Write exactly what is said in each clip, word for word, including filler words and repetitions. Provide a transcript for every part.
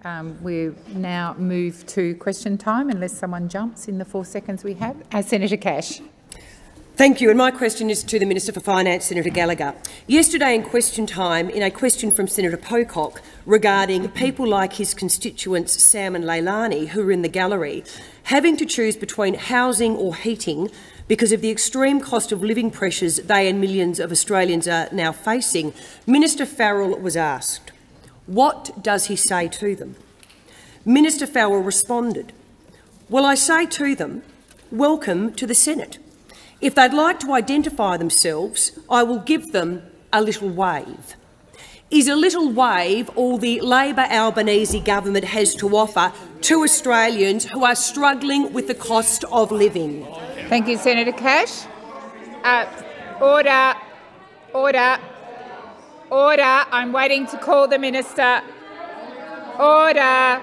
Um, we now move to question time, unless someone jumps in the four seconds we have. Uh, Senator Cash. Thank you, and my question is to the Minister for Finance, Senator Gallagher. Yesterday in question time, in a question from Senator Pocock regarding people like his constituents Sam and Leilani, who are in the gallery, having to choose between housing or heating because of the extreme cost of living pressures they and millions of Australians are now facing, Minister Farrell was asked, what does he say to them? Minister Farrell responded, well, I say to them, welcome to the Senate. If they'd like to identify themselves, I will give them a little wave. Is a little wave all the Labor Albanese government has to offer to Australians who are struggling with the cost of living? Thank you, Senator Cash. Uh, order. Order. Order. I'm waiting to call the minister. Order.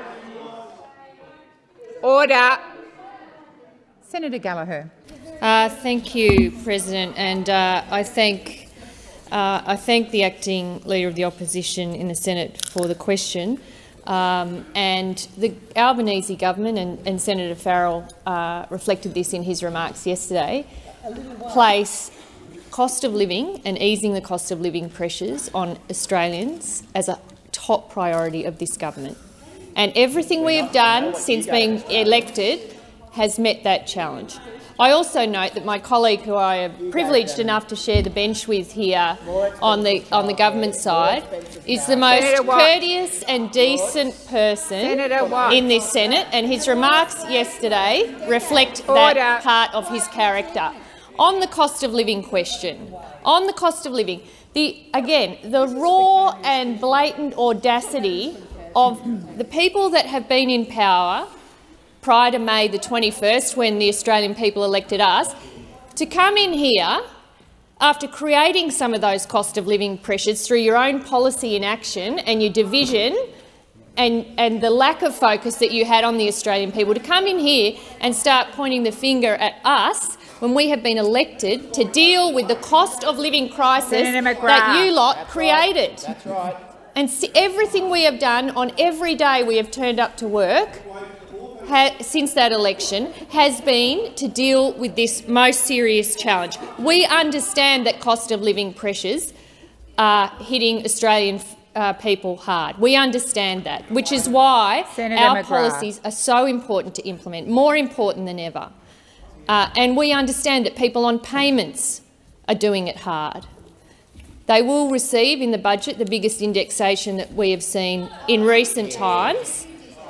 Order. Senator Gallagher. Uh, thank you, President, and uh, I thank uh, I thank the acting Leader of the Opposition in the Senate for the question. Um, and the Albanese government and, and Senator Farrell uh, reflected this in his remarks yesterday. Place cost of living and easing the cost of living pressures on Australians as a top priority of this government, and everything we have done since being elected has met that challenge. I also note that my colleague, who I am privileged enough to share the bench with here on the on the government side, is the most courteous and decent person in this Senate, and his remarks yesterday reflect that part of his character. On the cost of living question, on the cost of living, the again the raw and blatant audacity of the people that have been in power prior to May the twenty-first, when the Australian people elected us, to come in here after creating some of those cost of living pressures through your own policy inaction and your division and, and the lack of focus that you had on the Australian people, to come in here and start pointing the finger at us when we have been elected to deal with the cost of living crisis that you lot created. That's right. And see, everything we have done on every day we have turned up to work Ha, since that election has been to deal with this most serious challenge. We understand that cost of living pressures are hitting Australian uh, people hard. We understand that, which is why Senator our McGrath. policies are so important to implement, more important than ever. Uh, and we understand that people on payments are doing it hard. They will receive in the budget the biggest indexation that we have seen in recent times.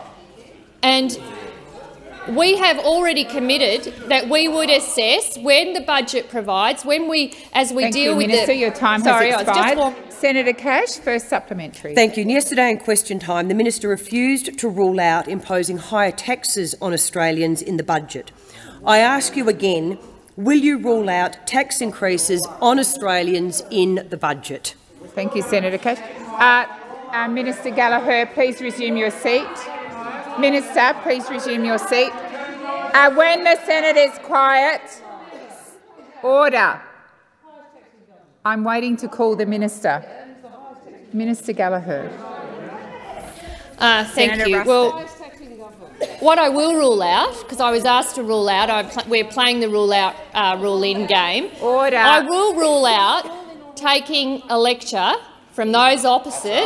And we have already committed that we would assess when the budget provides, when we, as we Thank deal you, with Minister. the. Your time Sorry, has expired. I was just Senator Cash, first supplementary. Thank you. And yesterday in question time, the minister refused to rule out imposing higher taxes on Australians in the budget. I ask you again, will you rule out tax increases on Australians in the budget? Thank you, Senator Cash. Uh, uh, Minister Gallagher, please resume your seat. Minister, please resume your seat. Uh, when the Senate is quiet, order. I'm waiting to call the minister. Minister Gallagher. Uh, thank Senator you. Ruston. Well, what I will rule out, because I was asked to rule out, I'm pl we're playing the rule out, uh, rule in game. Order. I will rule out taking a lecture from those opposite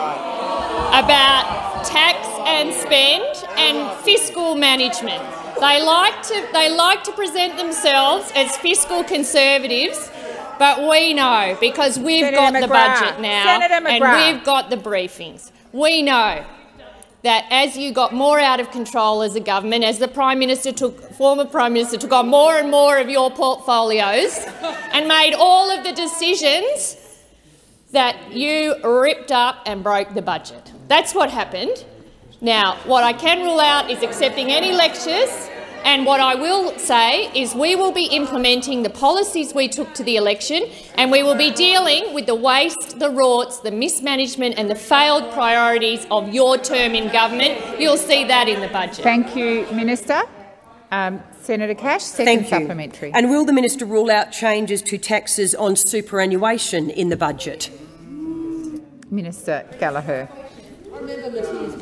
about tax and spend and fiscal management. They like to they like to present themselves as fiscal conservatives, but we know, because we've Senator got McGrath. the budget now and we've got the briefings. We know that as you got more out of control as a government, as the Prime Minister took, former Prime Minister took on more and more of your portfolios and made all of the decisions, that you ripped up and broke the budget. That's what happened. Now, what I can rule out is accepting any lectures, and what I will say is we will be implementing the policies we took to the election, and we will be dealing with the waste, the rorts, the mismanagement and the failed priorities of your term in government. You'll see that in the budget. Thank you, Minister. Um, Senator Cash, second Thank supplementary. You. And will the minister rule out changes to taxes on superannuation in the budget? Minister Gallagher. I remember Matthias being asked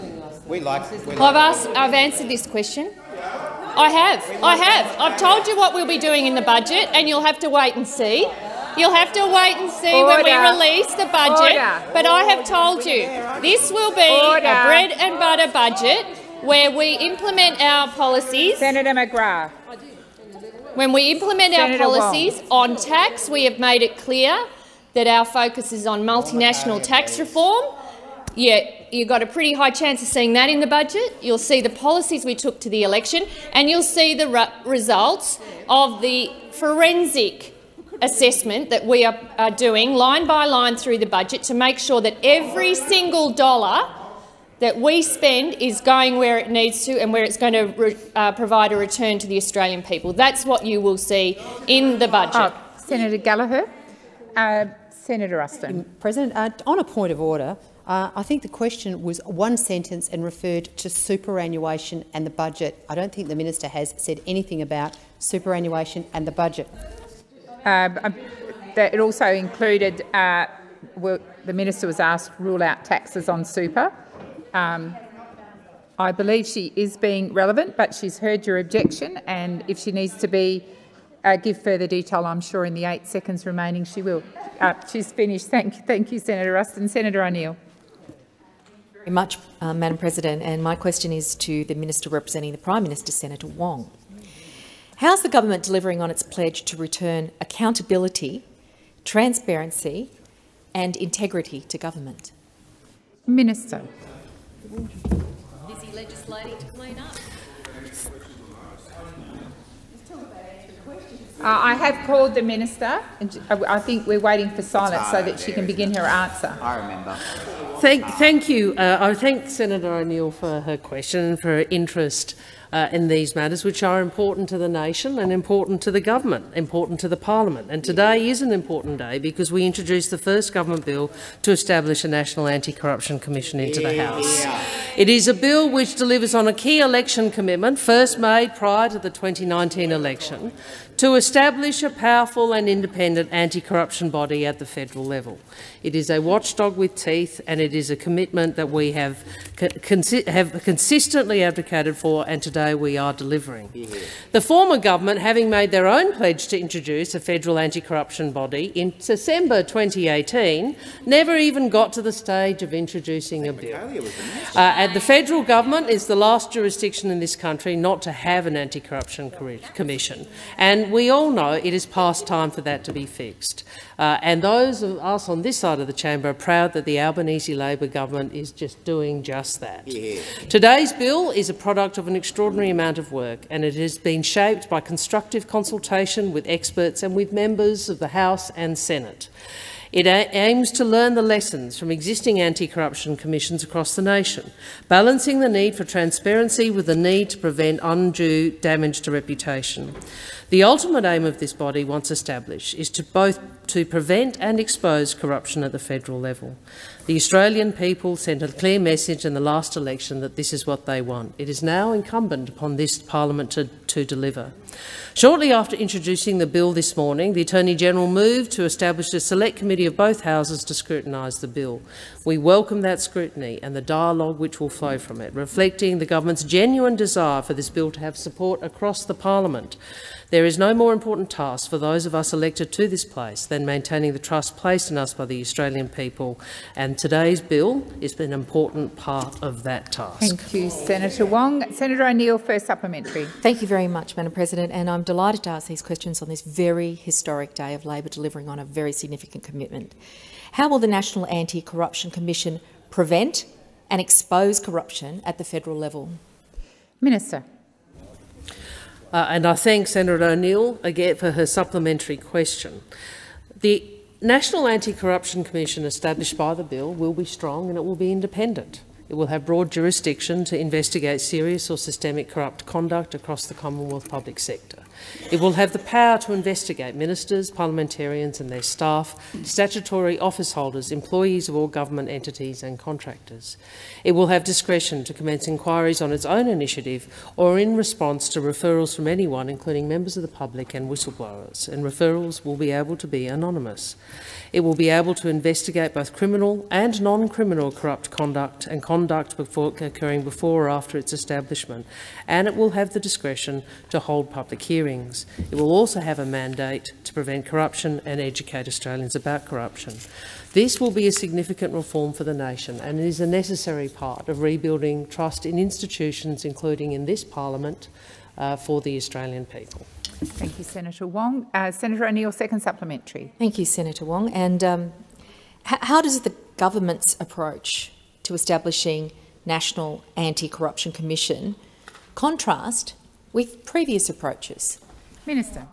We like. We like I've asked. I've answered this question. I have. I have. I've told you what we'll be doing in the budget, and you'll have to wait and see. You'll have to wait and see Order. when we release the budget. Order. But I have told you this will be Order. a bread and butter budget where we implement our policies. Senator McGrath. When we implement Senator our policies Wong. on tax, we have made it clear that our focus is on multinational tax reform. Yeah, you've got a pretty high chance of seeing that in the budget. You'll see the policies we took to the election, and you'll see the re results of the forensic assessment that we are, are doing line by line through the budget to make sure that every single dollar that we spend is going where it needs to and where it's going to re uh, provide a return to the Australian people. That's what you will see in the budget. Oh, Senator Gallagher. Uh, Senator Ruston. President, uh, on a point of order, uh, I think the question was one sentence and referred to superannuation and the budget. I don't think the minister has said anything about superannuation and the budget. Uh, that it also included, uh, well, the minister was asked to rule out taxes on super. Um, I believe she is being relevant, but she's heard your objection, and if she needs to be uh, give further detail, I'm sure in the eight seconds remaining she will. Uh, she's finished. Thank you, thank you, Senator Ruston. Senator O'Neill. Very much, uh, Madam President, and my question is to the Minister representing the Prime Minister, Senator Wong. How's the government delivering on its pledge to return accountability, transparency and integrity to government? Minister. Busy legislating to clean up. Uh, I have called the minister, and I think we're waiting for silence so that she can begin her answer. I remember. Thank, thank you. Uh, I thank Senator O'Neill for her question and for her interest uh, in these matters, which are important to the nation and important to the government, important to the parliament. And today is an important day because we introduced the first government bill to establish a National Anti-Corruption Commission into the House. It is a bill which delivers on a key election commitment first made prior to the twenty nineteen election to establish a powerful and independent anti-corruption body at the federal level. It is a watchdog with teeth, and it is a commitment that we have, consi have consistently advocated for, and today we are delivering. Yeah. The former government, having made their own pledge to introduce a federal anti-corruption body in December twenty eighteen, never even got to the stage of introducing a bill. Uh, and the federal government is the last jurisdiction in this country not to have an anti-corruption commission, and we all know it is past time for that to be fixed. Uh, and those of us on this side of the chamber are proud that the Albanese Labor government is just doing just that. Yeah. Today's bill is a product of an extraordinary amount of work, and it has been shaped by constructive consultation with experts and with members of the House and Senate. It aims to learn the lessons from existing anti-corruption commissions across the nation, balancing the need for transparency with the need to prevent undue damage to reputation. The ultimate aim of this body, once established, is to both to prevent and expose corruption at the federal level. The Australian people sent a clear message in the last election that this is what they want. It is now incumbent upon this parliament to, to deliver. Shortly after introducing the bill this morning, the Attorney-General moved to establish a select committee of both houses to scrutinise the bill. We welcome that scrutiny and the dialogue which will flow from it, reflecting the government's genuine desire for this bill to have support across the parliament. There is no more important task for those of us elected to this place than maintaining the trust placed in us by the Australian people, and today's bill is an important part of that task. Thank you, Senator Wong. Senator O'Neill, first supplementary. Thank you very much, Madam President, and I'm delighted to ask these questions on this very historic day of Labor delivering on a very significant commitment. How will the National Anti-Corruption Commission prevent and expose corruption at the federal level? Minister. Uh, and I thank Senator O'Neill again for her supplementary question. The National Anti-Corruption Commission established by the bill will be strong and it will be independent. It will have broad jurisdiction to investigate serious or systemic corrupt conduct across the Commonwealth public sector. It will have the power to investigate ministers, parliamentarians and their staff, statutory office holders, employees of all government entities and contractors. It will have discretion to commence inquiries on its own initiative or in response to referrals from anyone, including members of the public and whistleblowers, and referrals will be able to be anonymous. It will be able to investigate both criminal and non-criminal corrupt conduct and conduct before, occurring before or after its establishment, and it will have the discretion to hold public hearings. It will also have a mandate to prevent corruption and educate Australians about corruption. This will be a significant reform for the nation and is a necessary part of rebuilding trust in institutions, including in this parliament, uh, for the Australian people. Thank you, Senator Wong. Uh, Senator O'Neill, second supplementary. Thank you, Senator Wong. And um, how does the government's approach to establishing National Anti-Corruption Commission contrast with previous approaches? Minister.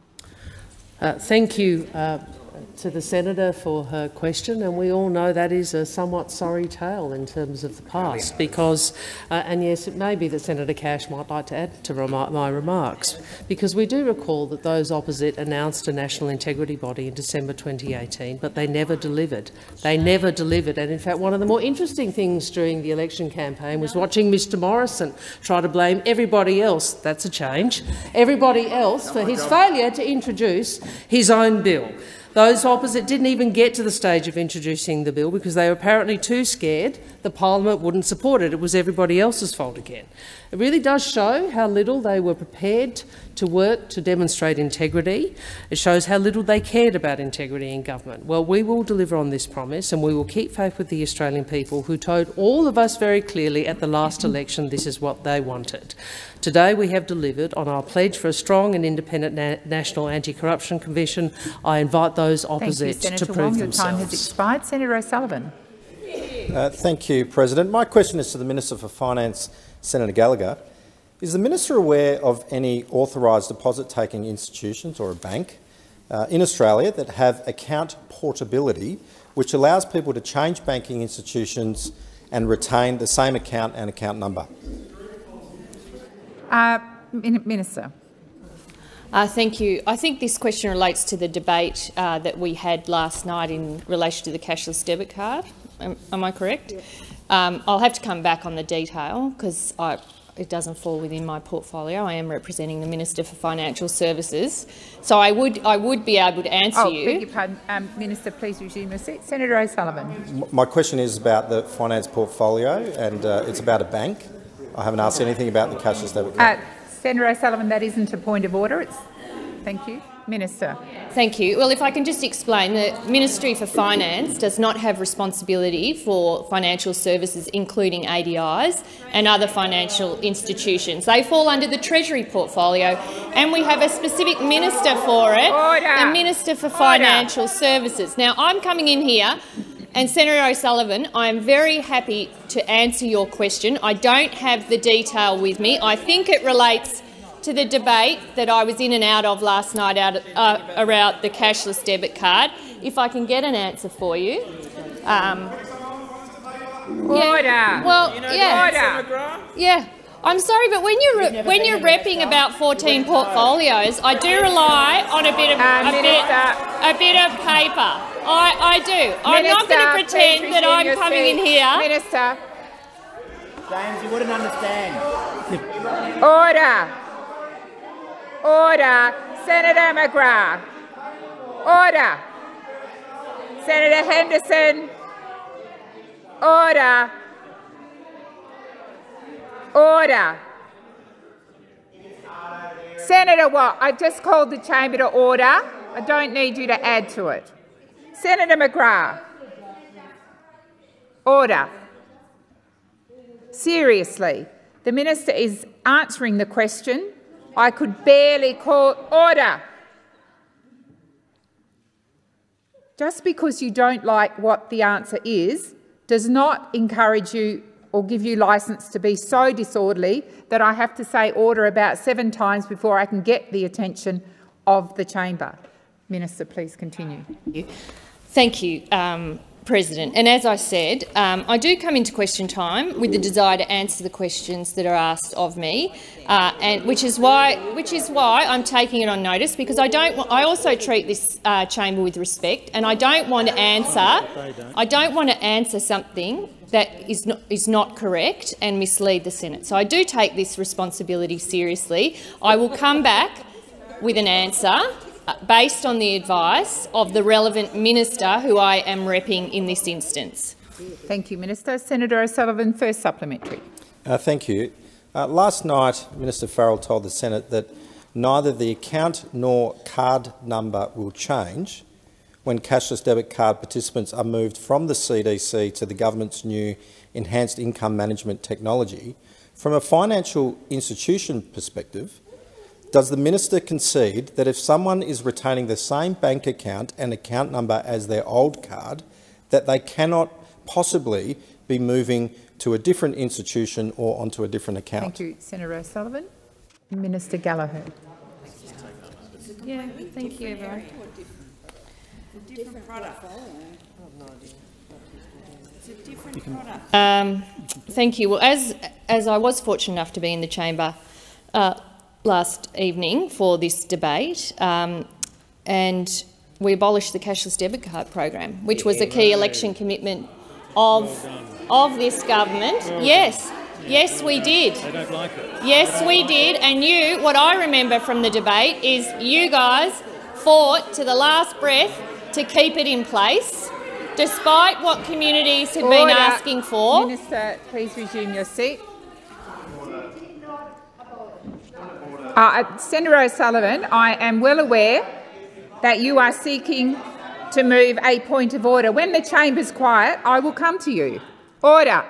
Uh, thank you uh, to the senator for her question, and we all know that is a somewhat sorry tale in terms of the past, because, uh, and yes, it may be that Senator Cash might like to add to rem my remarks, because we do recall that those opposite announced a national integrity body in December twenty eighteen, but they never delivered. They never delivered, and in fact one of the more interesting things during the election campaign was watching Mr Morrison try to blame everybody else, that's a change, everybody else for his failure to introduce his own bill. Those opposite didn't even get to the stage of introducing the bill because they were apparently too scared the parliament wouldn't support it. It was everybody else's fault again. It really does show how little they were prepared to work to demonstrate integrity. It shows how little they cared about integrity in government. Well, we will deliver on this promise, and we will keep faith with the Australian people who told all of us very clearly at the last election this is what they wanted. Today we have delivered on our pledge for a strong and independent na National Anti-Corruption Commission. I invite those opposite thank you, to Senator prove Wong. themselves. Your time has expired. Senator O'Sullivan. Uh, thank you, President. My question is to the Minister for Finance, Senator Gallagher. Is the minister aware of any authorised deposit-taking institutions or a bank uh, in Australia that have account portability, which allows people to change banking institutions and retain the same account and account number? Uh, Minister. Uh, thank you. I think this question relates to the debate uh, that we had last night in relation to the cashless debit card. Am, am I correct? Yeah. Um, I'll have to come back on the detail because it doesn't fall within my portfolio. I am representing the Minister for Financial Services, so I would I would be able to answer oh, you. Beg your pardon, um, Minister. Please resume your seat. Senator O'Sullivan. My question is about the finance portfolio, and uh, it's about a bank. I haven't asked anything about the cashless debit card. Uh, Senator O'Sullivan, that isn't a point of order. It's thank you, Minister. Thank you. Well, if I can just explain, the Ministry for Finance does not have responsibility for financial services, including A D Is and other financial institutions. They fall under the Treasury portfolio, and we have a specific minister for it, Order. the Minister for Financial Order. Services. Now, I'm coming in here, and Senator O'Sullivan, I am very happy to answer your question. I don't have the detail with me. I think it relates to the debate that I was in and out of last night out, uh, around the cashless debit card. If I can get an answer for you. Um, Order. Yeah, well, you know yeah. order. Yeah. I'm sorry, but when you're when you're repping about fourteen portfolios, I do rely on a bit of uh, a bit a bit of paper. I I do. Minister, I'm not going to pretend that I'm coming seat. in here. Minister. James, you wouldn't understand. Order. Order. Senator McGrath. Order. Senator Henderson. Order. Order. Senator Watt, I just called the chamber to order. I don't need you to add to it. Senator McGrath. Order. Seriously, the minister is answering the question. I could barely call order. Just because you don't like what the answer is does not encourage you or give you licence to be so disorderly that I have to say order about seven times before I can get the attention of the chamber. Minister, please continue. Thank you, um, President, and as I said, um, I do come into question time with the desire to answer the questions that are asked of me, uh, and which is why which is why I'm taking it on notice, because I don't. I also treat this uh, chamber with respect, and I don't want to answer. I don't want to answer something that is not is not correct and mislead the Senate. So I do take this responsibility seriously. I will come back with an answer based on the advice of the relevant minister who I am repping in this instance. Thank you, Minister. Senator O'Sullivan, first supplementary. Uh, thank you. Uh, last night, Minister Farrell told the Senate that neither the account nor card number will change when cashless debit card participants are moved from the C D C to the government's new enhanced income management technology. From a financial institution perspective, does the minister concede that if someone is retaining the same bank account and account number as their old card, that they cannot possibly be moving to a different institution or onto a different account? Thank you, Senator O'Sullivan. Minister Gallagher. Yeah, thank you, everyone. Um, thank you. Well, as as I was fortunate enough to be in the chamber uh, last evening for this debate, um, and we abolished the cashless debit card program, which was a key election commitment of, of this government. Yes, yes we did. They don't like it. Yes we did, and you, what I remember from the debate is you guys fought to the last breath to keep it in place, despite what communities have Order. been asking for. Minister, please resume your seat. Uh, Senator O'Sullivan, I am well aware that you are seeking to move a point of order. When the chamber's quiet, I will come to you. Order.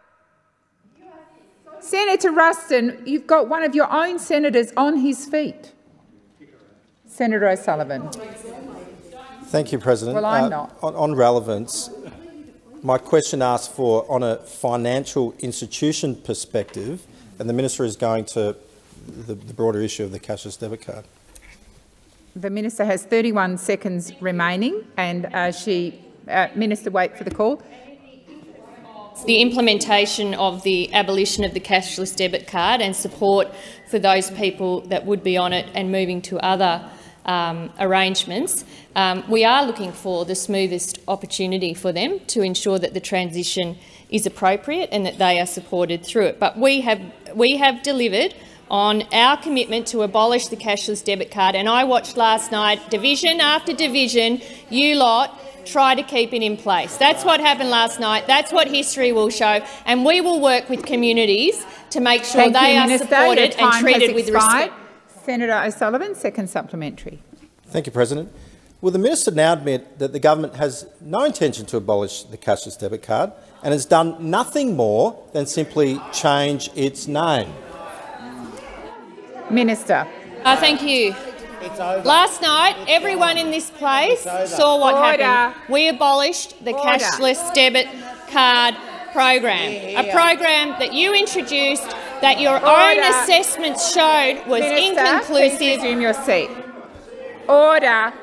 Senator Ruston, you've got one of your own senators on his feet. Senator O'Sullivan. Thank you, President. Well, I'm uh, not. On, on relevance, my question asks for, on a financial institution perspective, and the minister is going to the, the broader issue of the cashless debit card. The minister has thirty-one seconds remaining, and uh, she, uh, Minister, wait for the call. The implementation of the abolition of the cashless debit card and support for those people that would be on it and moving to other um, arrangements. Um, we are looking for the smoothest opportunity for them to ensure that the transition is appropriate and that they are supported through it. But we have, we have delivered on our commitment to abolish the cashless debit card, and I watched last night, division after division, you lot try to keep it in place. That's what happened last night. That's what history will show, and we will work with communities to make sure Thank they you, are Minister. supported Your time and treated has with expired. respect. Senator O'Sullivan, second supplementary. Thank you, President. Will the minister now admit that the government has no intention to abolish the cashless debit card and has done nothing more than simply change its name? Minister. Uh, thank you. It's over. Last night, everyone in this place saw what Order. happened. We abolished the Order. cashless debit card program, a program that you introduced that your Order. own assessments showed was Minister, inconclusive. please resume your seat. Order.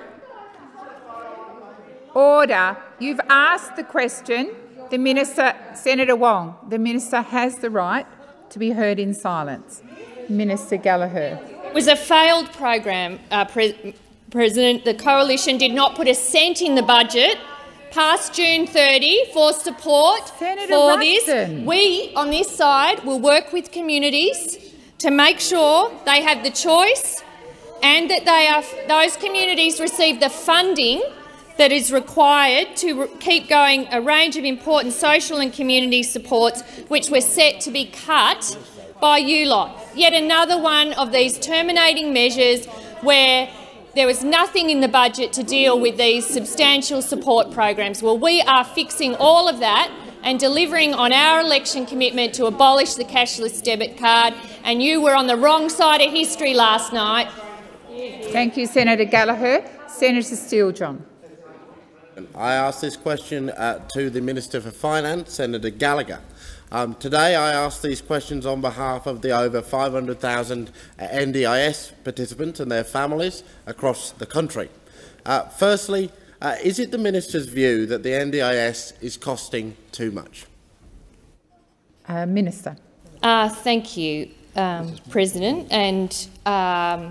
Order. You've asked the question. The minister, Senator Wong, the minister has the right to be heard in silence. Minister Gallagher. It was a failed program, uh, Pre President. The coalition did not put a cent in the budget past June thirtieth for support Senator for Ruston. this. We, on this side, will work with communities to make sure they have the choice and that they are, those communities receive the funding that is required to re keep going a range of important social and community supports which were set to be cut by you lot. Yet another one of these terminating measures where there was nothing in the budget to deal with these substantial support programs. Well, we are fixing all of that and delivering on our election commitment to abolish the cashless debit card, and you were on the wrong side of history last night. Thank you, Senator Gallagher. Senator Steele-John. I ask this question uh, to the Minister for Finance, Senator Gallagher. Um, today I ask these questions on behalf of the over five hundred thousand N D I S participants and their families across the country. Uh, firstly, Uh, is it the minister's view that the N D I S is costing too much? Uh, Minister. Uh, thank you, um, President. And um,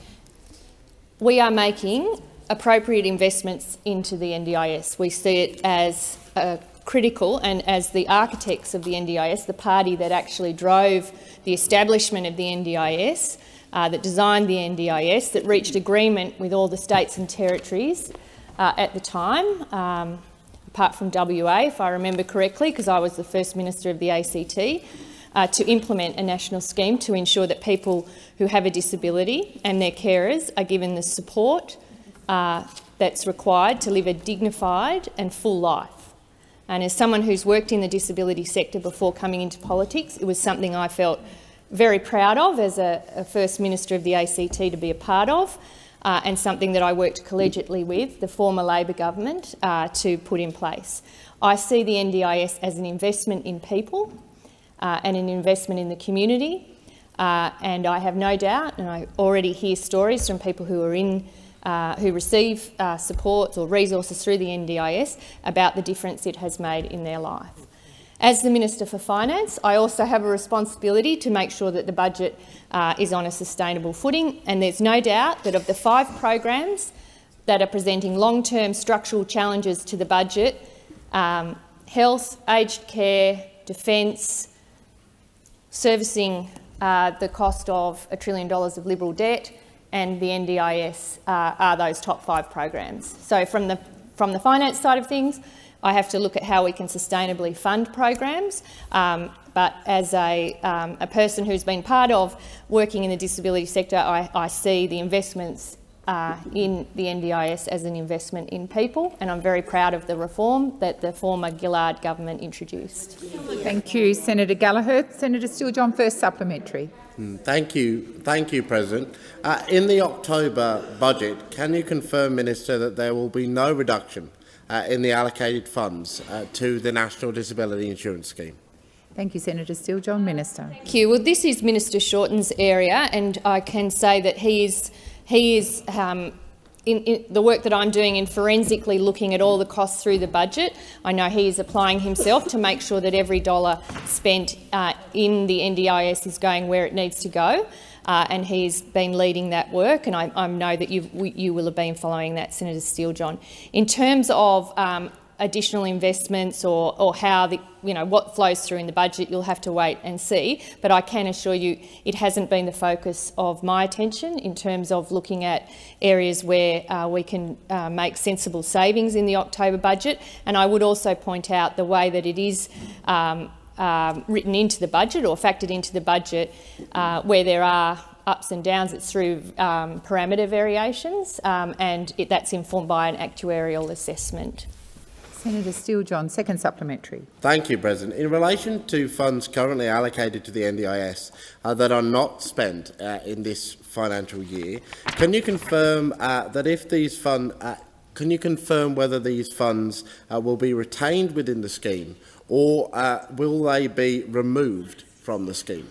we are making appropriate investments into the N D I S. We see it as uh, critical, and as the architects of the N D I S, the party that actually drove the establishment of the N D I S, uh, that designed the N D I S, that reached agreement with all the states and territories uh, at the time, um, apart from W A, if I remember correctly, because I was the first minister of the A C T, uh, to implement a national scheme to ensure that people who have a disability and their carers are given the support uh, that's required to live a dignified and full life. And as someone who's worked in the disability sector before coming into politics, it was something I felt very proud of as a, a First Minister of the A C T to be a part of, uh, and something that I worked collegiately with the former Labor government uh, to put in place. I see the N D I S as an investment in people uh, and an investment in the community, uh, and I have no doubt, and I already hear stories from people who are in Uh, who receive uh, support or resources through the N D I S about the difference it has made in their life. As the Minister for Finance, I also have a responsibility to make sure that the budget uh, is on a sustainable footing, and there's no doubt that of the five programs that are presenting long-term structural challenges to the budget, um, health, aged care, defence, servicing uh, the cost of a trillion dollars of Liberal debt, and the N D I S uh, are those top five programs. So from the, from the finance side of things, I have to look at how we can sustainably fund programs, um, but as a, um, a person who's been part of working in the disability sector, I, I see the investments uh, in the N D I S as an investment in people, and I'm very proud of the reform that the former Gillard government introduced. Thank you, Senator Gallagher. Senator Steele-John, first supplementary. Thank you, thank you, President. Uh, in the October budget, can you confirm, Minister, that there will be no reduction uh, in the allocated funds uh, to the National Disability Insurance Scheme? Thank you, Senator Steele-John. Minister. Thank you. Well, this is Minister Shorten's area, and I can say that he is he is. Um, In, in the work that I'm doing in forensically looking at all the costs through the budget, I know he is applying himself to make sure that every dollar spent uh, in the N D I S is going where it needs to go, uh, and he's been leading that work, and I, I know that you've, you will have been following that, Senator Steele-John. In terms of um, additional investments or, or how the, you know, what flows through in the budget, you'll have to wait and see. But I can assure you it hasn't been the focus of my attention in terms of looking at areas where uh, we can uh, make sensible savings in the October budget. And I would also point out the way that it is um, um, written into the budget or factored into the budget, uh, where there are ups and downs, it's through um, parameter variations, um, and it, that's informed by an actuarial assessment. Senator Steele-John, second supplementary. Thank you, President. In relation to funds currently allocated to the N D I S uh, that are not spent uh, in this financial year, can you confirm uh, that if these funds, uh, can you confirm whether these funds uh, will be retained within the scheme, or uh, will they be removed from the scheme?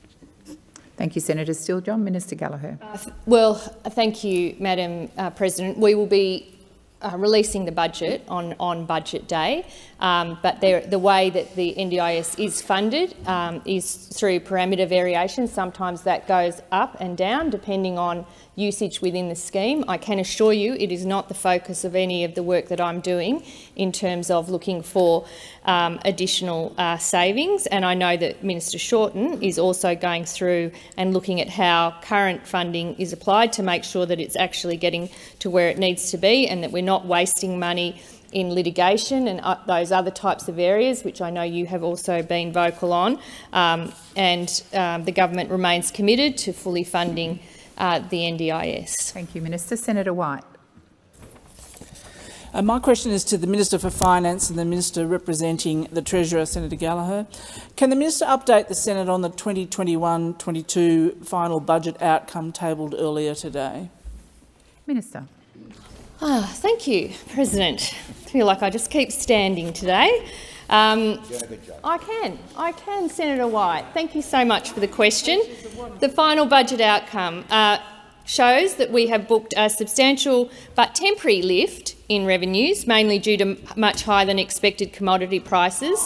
Thank you, Senator Steele-John. Minister Gallagher. Uh, well, thank you, Madam uh, President. We will be Uh, releasing the budget on, on budget day, um, but there, the way that the N D I S is funded um, is through parameter variation. Sometimes that goes up and down depending on usage within the scheme. I can assure you it is not the focus of any of the work that I'm doing in terms of looking for um, additional uh, savings, and I know that Minister Shorten is also going through and looking at how current funding is applied to make sure that it's actually getting to where it needs to be and that we're not wasting money in litigation and uh, those other types of areas, which I know you have also been vocal on. Um, and um, the government remains committed to fully funding uh, the N D I S. Thank you, Minister. Senator White. Uh, my question is to the Minister for Finance and the Minister representing the Treasurer, Senator Gallagher. Can the Minister update the Senate on the twenty twenty-one twenty-two final budget outcome tabled earlier today? Minister. Ah, thank you, President. I feel like I just keep standing today. Um, I can. I can, Senator White. Thank you so much for the question. The final budget outcome. Uh, shows that we have booked a substantial but temporary lift in revenues, mainly due to much higher than expected commodity prices.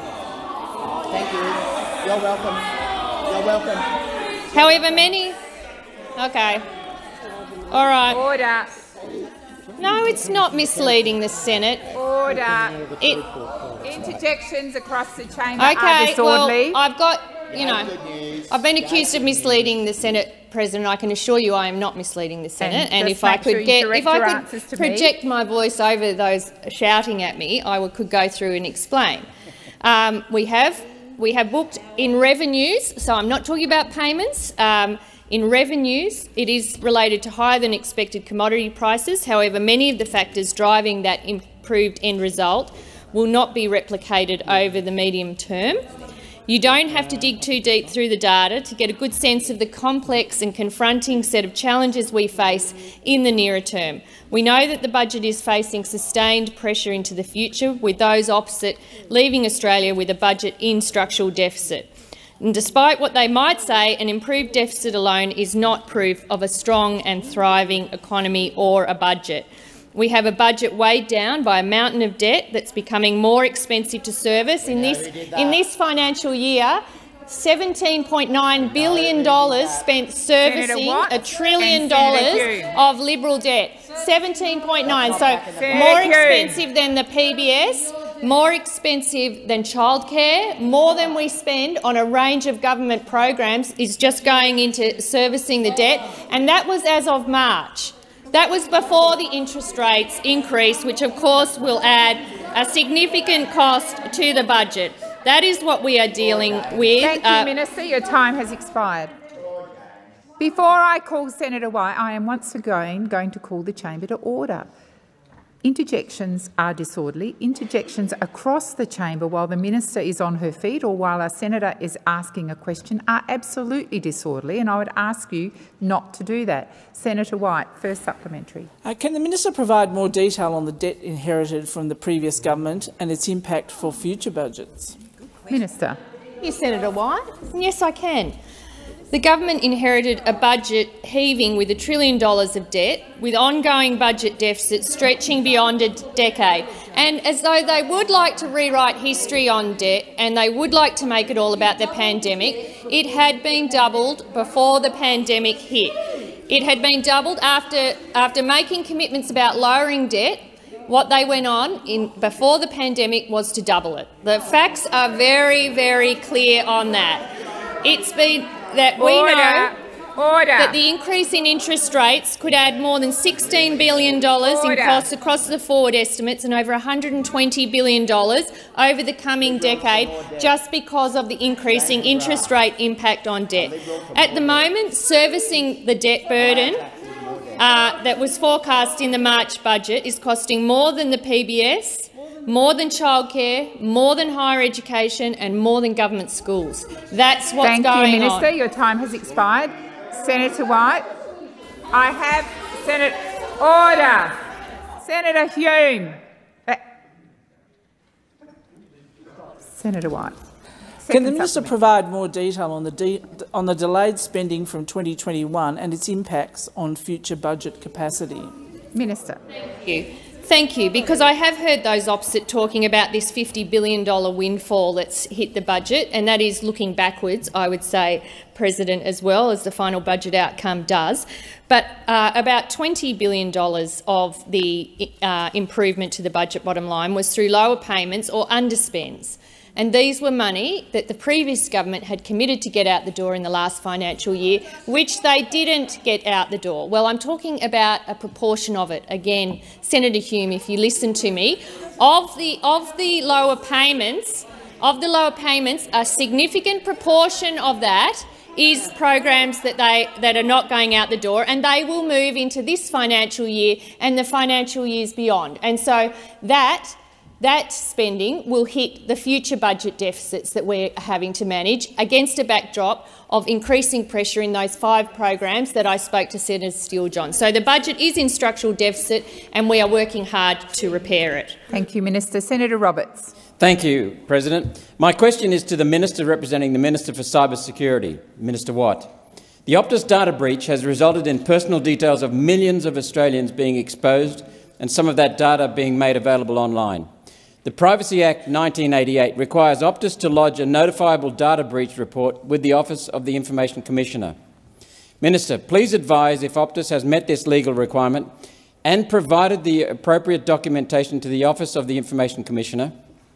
Thank you. You're welcome. You're welcome. However, many... Okay. All right. Order. No, it's not misleading the Senate. Order. It, Interjections across the chamber okay, are disorderly. well, I've got, you know, I've been accused of misleading the Senate, President. I can assure you I am not misleading the Senate. And And, if I make sure could you get, direct if I your could answers to me. project my voice over those shouting at me, I would, could go through and explain. Um, we have we have booked in revenues, so I'm not talking about payments. Um, In revenues, it is related to higher than expected commodity prices. However, many of the factors driving that improved end result will not be replicated over the medium term. You don't have to dig too deep through the data to get a good sense of the complex and confronting set of challenges we face in the nearer term. We know that the budget is facing sustained pressure into the future, with those opposite leaving Australia with a budget in structural deficit. And despite what they might say, an improved deficit alone is not proof of a strong and thriving economy or a budget. We have a budget weighed down by a mountain of debt that's becoming more expensive to service. In this, in this financial year, seventeen point nine billion dollars spent servicing a trillion dollars of Liberal debt. seventeen point nine, so more expensive than the P B S, more expensive than childcare, more than we spend on a range of government programs is just going into servicing the debt, and that was as of March. That was before the interest rates increase, which of course will add a significant cost to the budget. That is what we are dealing with. Thank you, uh, Minister. Your time has expired. Before I call Senator White, I am once again going to call the chamber to order. Interjections are disorderly. Interjections across the chamber while the minister is on her feet or while a senator is asking a question are absolutely disorderly, and I would ask you not to do that. Senator White, first supplementary. Uh, can the minister provide more detail on the debt inherited from the previous government and its impact for future budgets? Minister. Yes, Senator White. Yes, I can. The government inherited a budget heaving with a trillion dollars of debt, with ongoing budget deficits stretching beyond a decade. And as though they would like to rewrite history on debt and they would like to make it all about the pandemic, it had been doubled before the pandemic hit. It had been doubled after, after making commitments about lowering debt. What they went on in before the pandemic was to double it. The facts are very, very clear on that. It's been that we Order. know Order. that the increase in interest rates could add more than sixteen billion dollars in costs across the forward estimates and over one hundred twenty billion dollars over the coming decade just because of the increasing interest rate impact on debt. At the moment, servicing the debt burden uh, that was forecast in the March budget is costing more than the P B S, more than childcare, more than higher education and more than government schools. That's what's Thank going you, Minister. on. Your time has expired. Senator White, I have Senate order. Senator Hume. Uh, Senator White. Can the minister provide more detail on the, de on the delayed spending from twenty twenty-one and its impacts on future budget capacity? Minister. Thank you. Thank you, because I have heard those opposite talking about this fifty billion dollar windfall that's hit the budget, and that is looking backwards, I would say, President, as well as the final budget outcome does. But uh, about twenty billion dollars of the uh, improvement to the budget bottom line was through lower payments or underspends. And these were money that the previous government had committed to get out the door in the last financial year, which they didn't get out the door. Well, I'm talking about a proportion of it. Again, Senator Hume, if you listen to me, of the of the lower payments, of the lower payments, a significant proportion of that is programs that they that are not going out the door, and they will move into this financial year and the financial years beyond. And so that. That spending will hit the future budget deficits that we're having to manage against a backdrop of increasing pressure in those five programs that I spoke to Senator Steele-John. So the budget is in structural deficit and we are working hard to repair it. Thank you, Minister. Senator Roberts. Thank you, President. My question is to the Minister representing the Minister for Cyber Security, Minister Watt. The Optus data breach has resulted in personal details of millions of Australians being exposed and some of that data being made available online. The Privacy Act nineteen eighty-eight requires Optus to lodge a notifiable data breach report with the Office of the Information Commissioner. Minister, please advise if Optus has met this legal requirement and provided the appropriate documentation to the Office of the Information Commissioner.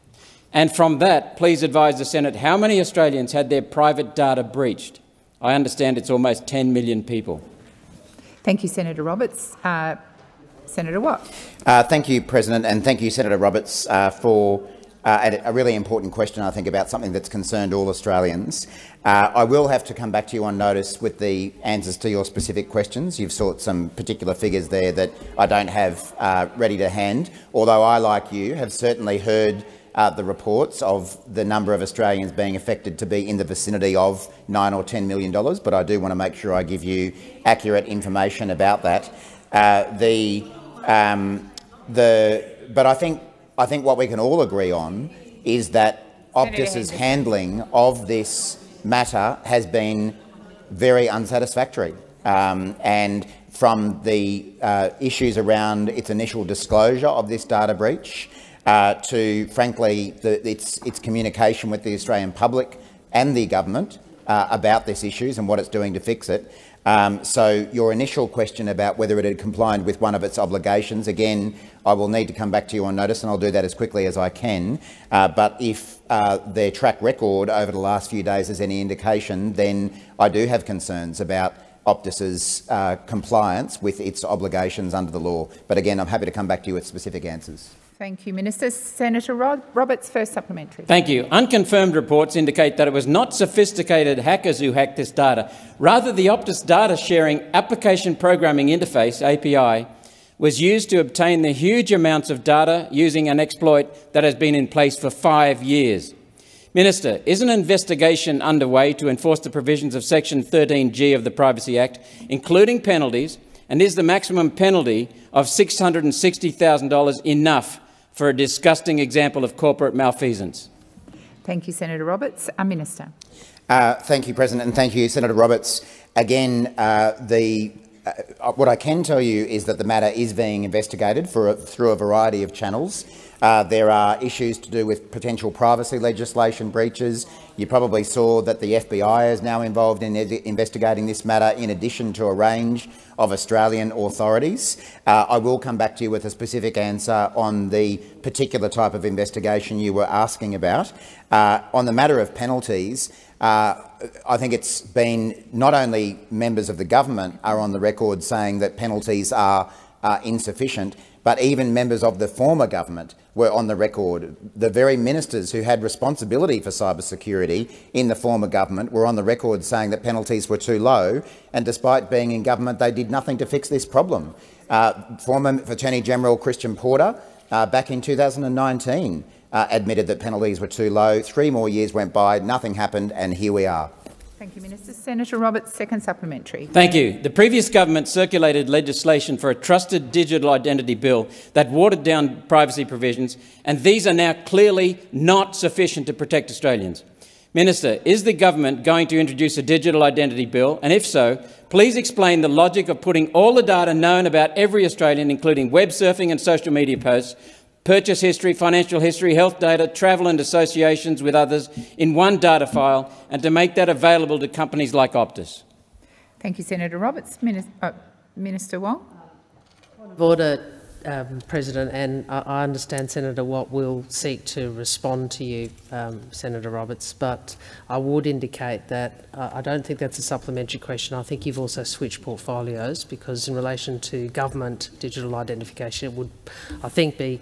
And from that, please advise the Senate how many Australians had their private data breached. I understand it's almost ten million people. Thank you, Senator Roberts. Uh, Senator Watt. Uh, thank you, President, and thank you, Senator Roberts, uh, for uh, a really important question, I think, about something that's concerned all Australians. Uh, I will have to come back to you on notice with the answers to your specific questions. You've sought some particular figures there that I don't have uh, ready to hand, although I, like you, have certainly heard Uh, the reports of the number of Australians being affected to be in the vicinity of nine or ten million dollars, but I do want to make sure I give you accurate information about that. Uh, the, um, the, but I think I think what we can all agree on is that Optus's handling of this matter has been very unsatisfactory, um, and from the uh, issues around its initial disclosure of this data breach, Uh, to, frankly, the, its, its communication with the Australian public and the government uh, about these issues and what it's doing to fix it. Um, so your initial question about whether it had complied with one of its obligations, again, I will need to come back to you on notice, and I'll do that as quickly as I can. Uh, but if uh, their track record over the last few days is any indication, then I do have concerns about Optus's uh, compliance with its obligations under the law. But again, I'm happy to come back to you with specific answers. Thank you, Minister. Senator Rod Roberts, first supplementary. Thank you. Unconfirmed reports indicate that it was not sophisticated hackers who hacked this data. Rather, the Optus Data Sharing Application Programming Interface, A P I, was used to obtain the huge amounts of data using an exploit that has been in place for five years. Minister, is an investigation underway to enforce the provisions of Section thirteen G of the Privacy Act, including penalties, and is the maximum penalty of six hundred sixty thousand dollars enough for a disgusting example of corporate malfeasance? Thank you, Senator Roberts. A Minister. Uh, thank you, President, and thank you, Senator Roberts. Again, uh, the, uh, what I can tell you is that the matter is being investigated for a, through a variety of channels. Uh, there are issues to do with potential privacy legislation breaches. You probably saw that the F B I is now involved in investigating this matter, in addition to a range of Australian authorities. Uh, I will come back to you with a specific answer on the particular type of investigation you were asking about. Uh, on the matter of penalties, uh, I think it's been not only members of the government are on the record saying that penalties are uh, insufficient, but even members of the former government were on the record. The very ministers who had responsibility for cybersecurity in the former government were on the record saying that penalties were too low, and despite being in government, they did nothing to fix this problem. Uh, former Attorney General Christian Porter, uh, back in two thousand nineteen, uh, admitted that penalties were too low. Three more years went by, nothing happened, and here we are. Thank you, Minister. Senator Roberts, second supplementary. Thank you. The previous government circulated legislation for a trusted digital identity bill that watered down privacy provisions, and these are now clearly not sufficient to protect Australians. Minister, is the government going to introduce a digital identity bill? And if so, please explain the logic of putting all the data known about every Australian, including web surfing and social media posts, purchase history, financial history, health data, travel and associations with others in one data file, and to make that available to companies like Optus. Thank you, Senator Roberts. Minister, oh, Minister Wong. Point of order, um, President, and I, I understand Senator Watt will seek to respond to you, um, Senator Roberts, but I would indicate that uh, I don't think that's a supplementary question. I think you've also switched portfolios, because in relation to government digital identification, it would, I think, be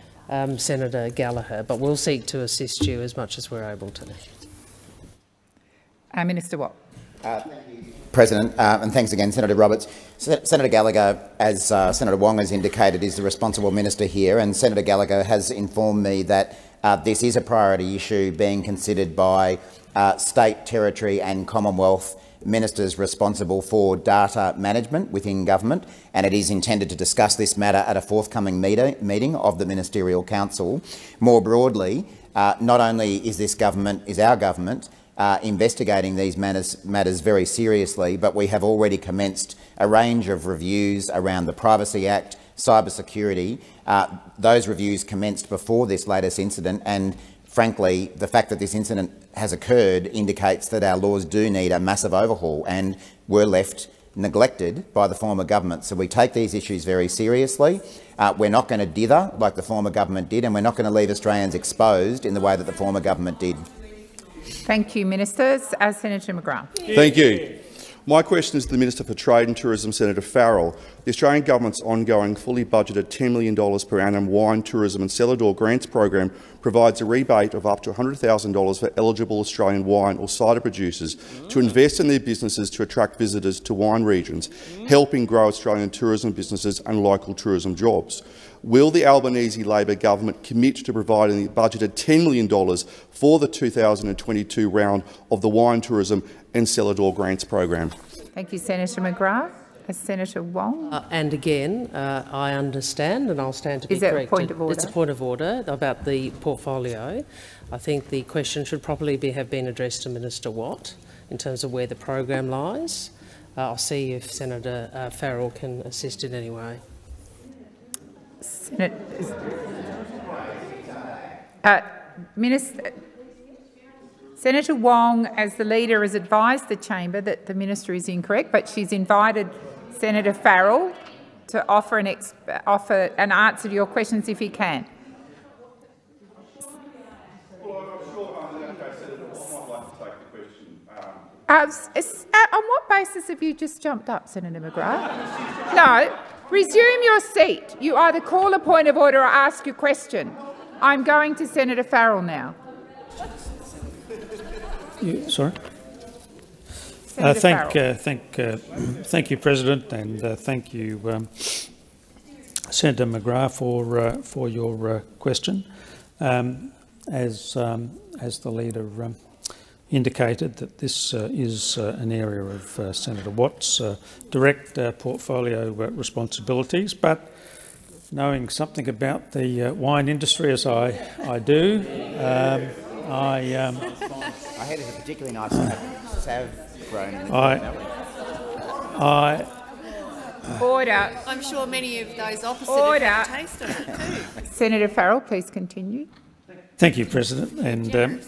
Um, Senator Gallagher, but we'll seek to assist you as much as we're able to. Uh, Minister Watt. Uh, thank you, President, uh, and thanks again, Senator Roberts. Sen Senator Gallagher, as uh, Senator Wong has indicated, is the responsible minister here, and Senator Gallagher has informed me that uh, this is a priority issue being considered by uh, state, territory and Commonwealth ministers responsible for data management within government, and it is intended to discuss this matter at a forthcoming meeting of the Ministerial Council. More broadly, uh, not only is this government, is our government, uh, investigating these matters, matters very seriously, but we have already commenced a range of reviews around the Privacy Act, cyber security. Uh, those reviews commenced before this latest incident, and frankly, the fact that this incident has occurred indicates that our laws do need a massive overhaul and were left neglected by the former government. So we take these issues very seriously. Uh, we're not going to dither like the former government did, and we're not going to leave Australians exposed in the way that the former government did. Thank you, Ministers. Uh, Senator McGrath. Thank you. My question is to the Minister for Trade and Tourism, Senator Farrell. The Australian Government's ongoing fully budgeted ten million dollars per annum wine, tourism and cellar door grants program provides a rebate of up to one hundred thousand dollars for eligible Australian wine or cider producers to invest in their businesses to attract visitors to wine regions, helping grow Australian tourism businesses and local tourism jobs. Will the Albanese Labor government commit to providing the budgeted ten million dollars for the two thousand twenty-two round of the wine, tourism and cellar door grants program? Thank you, Senator McGrath. Uh, Senator Wong. Uh, and again, uh, I understand, and I'll stand to be Is that a corrected. point of order? It's a point of order about the portfolio. I think the question should probably be, have been addressed to Minister Watt in terms of where the program lies. Uh, I'll see if Senator uh, Farrell can assist in any way. Senate, uh, Minister, Senator Wong, as the leader, has advised the chamber that the minister is incorrect, but she's invited Senator Farrell to offer an, ex offer an answer to your questions if he can. Uh, on what basis have you just jumped up, Senator McGrath? No. Resume your seat. You either call a point of order or ask your question. I'm going to Senator Farrell now. You, sorry. Uh, thank, uh, thank, uh, thank you, President, and uh, thank you, um, Senator McGrath, for uh, for your uh, question. Um, as um, as the leader um, indicated, that this uh, is uh, an area of uh, Senator Watt's uh, direct uh, portfolio uh, responsibilities, but knowing something about the uh, wine industry as I I do, um, I. Um, I heard it's a particularly nice Sav grown in the I, I, Order. I'm sure many of those opposite Order. have had a taste of it too. Senator Farrell, please continue. Thank you, President. And um,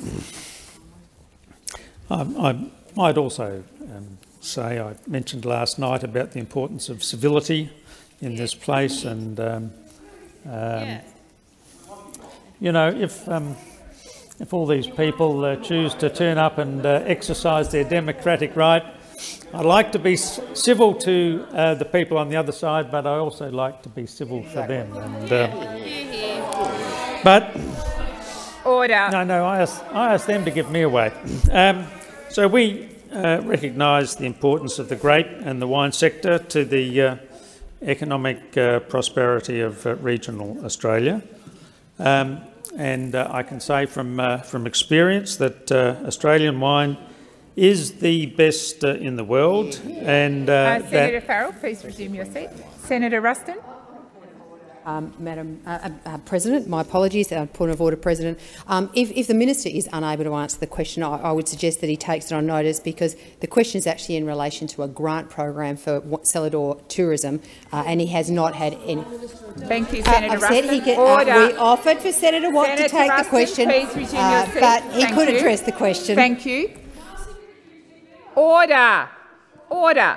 I, I might also um, say I mentioned last night about the importance of civility in this place, and um, um, yeah. you know, if um, if all these people uh, choose to turn up and uh, exercise their democratic right, I like to be civil to uh, the people on the other side, but I also like to be civil for them. And, uh, but order. No, no, I asked, I asked them to give me away. Um, so we uh, recognise the importance of the grape and the wine sector to the uh, economic uh, prosperity of uh, regional Australia. Um, and uh, I can say from uh, from experience that uh, Australian wine is the best uh, in the world. And uh, uh, Senator that Farrell, please resume your seat. Senator Ruston. Um, Madam uh, uh, President, my apologies, uh, point of order, President. Um, if, if the minister is unable to answer the question, I, I would suggest that he takes it on notice, because the question is actually in relation to a grant program for cellar door tourism, uh, and he has not had any. Thank you, Senator uh, I've Ruston. said he could, order. Uh, we offered for Senator Watt Senator to take Ruston, the question, please resume uh, your seat. but he Thank could you. address the question. Thank you. Order. Order.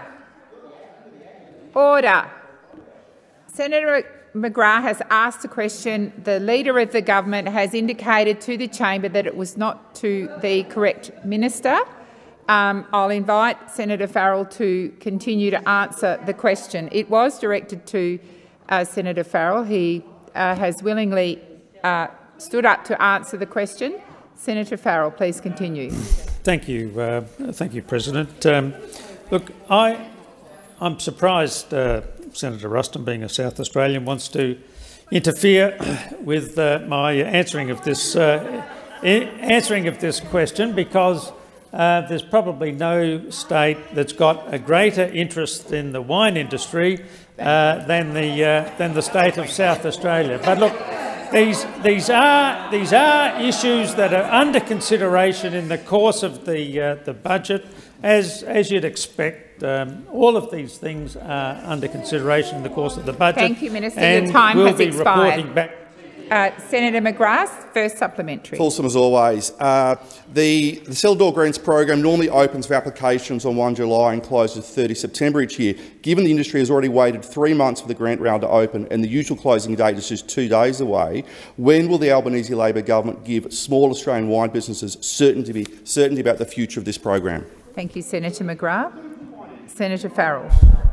Order. Senator McGrath has asked a question. The Leader of the Government has indicated to the chamber that it was not to the correct minister. Um, I'll invite Senator Farrell to continue to answer the question. It was directed to uh, Senator Farrell. He uh, has willingly uh, stood up to answer the question. Senator Farrell, please continue. Thank you, uh, thank you, President. Um, look, I, I'm surprised uh, Senator Ruston, being a South Australian, wants to interfere with uh, my answering of this uh, answering of this question, because uh, there's probably no state that's got a greater interest in the wine industry uh, than the uh, than the state of South Australia. But look, these, these, are, these are issues that are under consideration in the course of the, uh, the budget. As, as you'd expect, um, all of these things are under consideration in the course of the budget. Thank you, Minister. And Your time we'll has be expired. reporting back. Uh, Senator McGrath, first supplementary. Fulsome as always. Uh, the, the Cellar Door Grants program normally opens for applications on first July and closes thirtieth September each year. Given the industry has already waited three months for the grant round to open and the usual closing date is just two days away, when will the Albanese Labor government give small Australian wine businesses certainty, certainty about the future of this program? Thank you, Senator McGrath. Senator Farrell.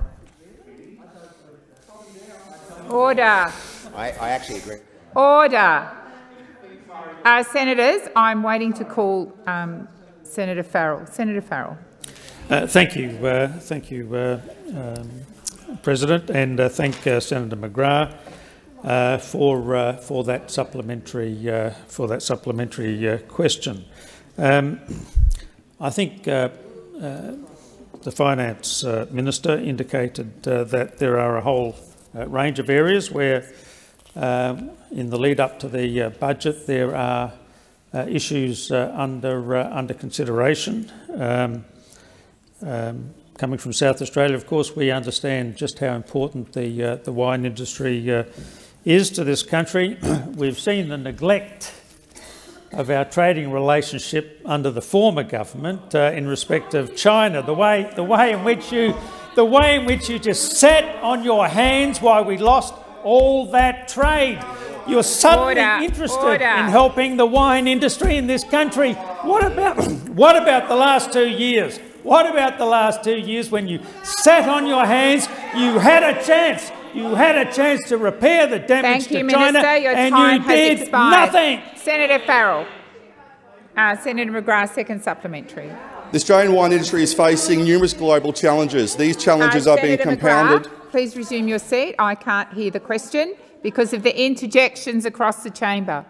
Order. I, I actually agree. Order. Uh, Senators, I'm waiting to call um, Senator Farrell. Senator Farrell. Uh, thank you, uh, thank you, uh, um, President, and uh, thank uh, Senator McGrath uh, for uh, for that supplementary uh, for that supplementary uh, question. Um, I think uh, uh, the Finance uh, Minister indicated uh, that there are a whole uh, range of areas where. Um, in the lead up to the uh, budget, there are uh, issues uh, under uh, under consideration. Um, um, coming from South Australia, of course, we understand just how important the uh, the wine industry uh, is to this country. We've seen the neglect of our trading relationship under the former government uh, in respect of China. The way the way in which you the way in which you just sat on your hands while we lost all that trade. You're suddenly order, interested order. in helping the wine industry in this country. What about, what about the last two years? What about the last two years when you sat on your hands? You had a chance. You had a chance to repair the damage Thank you, to China, Minister. Your and time you has did expired. nothing. Senator Farrell. Uh, Senator McGrath, second supplementary. The Australian wine industry is facing numerous global challenges. These challenges uh, are being Senator compounded. McGrath, please resume your seat. I can't hear the question because of the interjections across the chamber.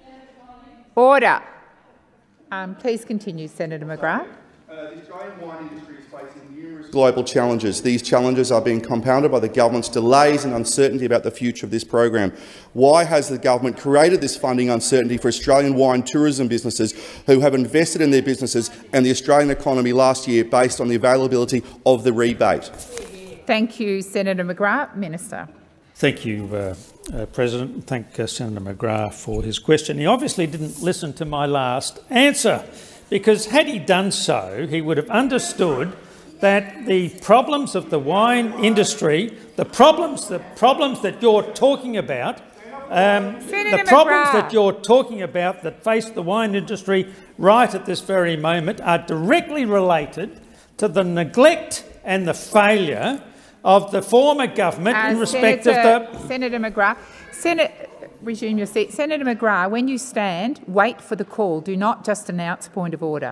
Order. Um, please continue, Senator McGrath. Uh, the Australian wine industry is facing numerous global challenges. These challenges are being compounded by the government's delays and uncertainty about the future of this program. Why has the government created this funding uncertainty for Australian wine tourism businesses who have invested in their businesses and the Australian economy last year based on the availability of the rebate? Thank you, Senator McGrath. Minister. Thank you, uh, uh, President. Thank uh, Senator McGrath for his question. He obviously didn't listen to my last answer, because had he done so, he would have understood that the problems of the wine industry, the problems, the problems that you're talking about, um, the problems that you're talking about that face the wine industry right at this very moment are directly related to the neglect and the failure of the former government uh, in respect Senator, of the... Senator McGrath. Senator, resume your seat. Senator McGrath, when you stand, wait for the call. Do not just announce point of order.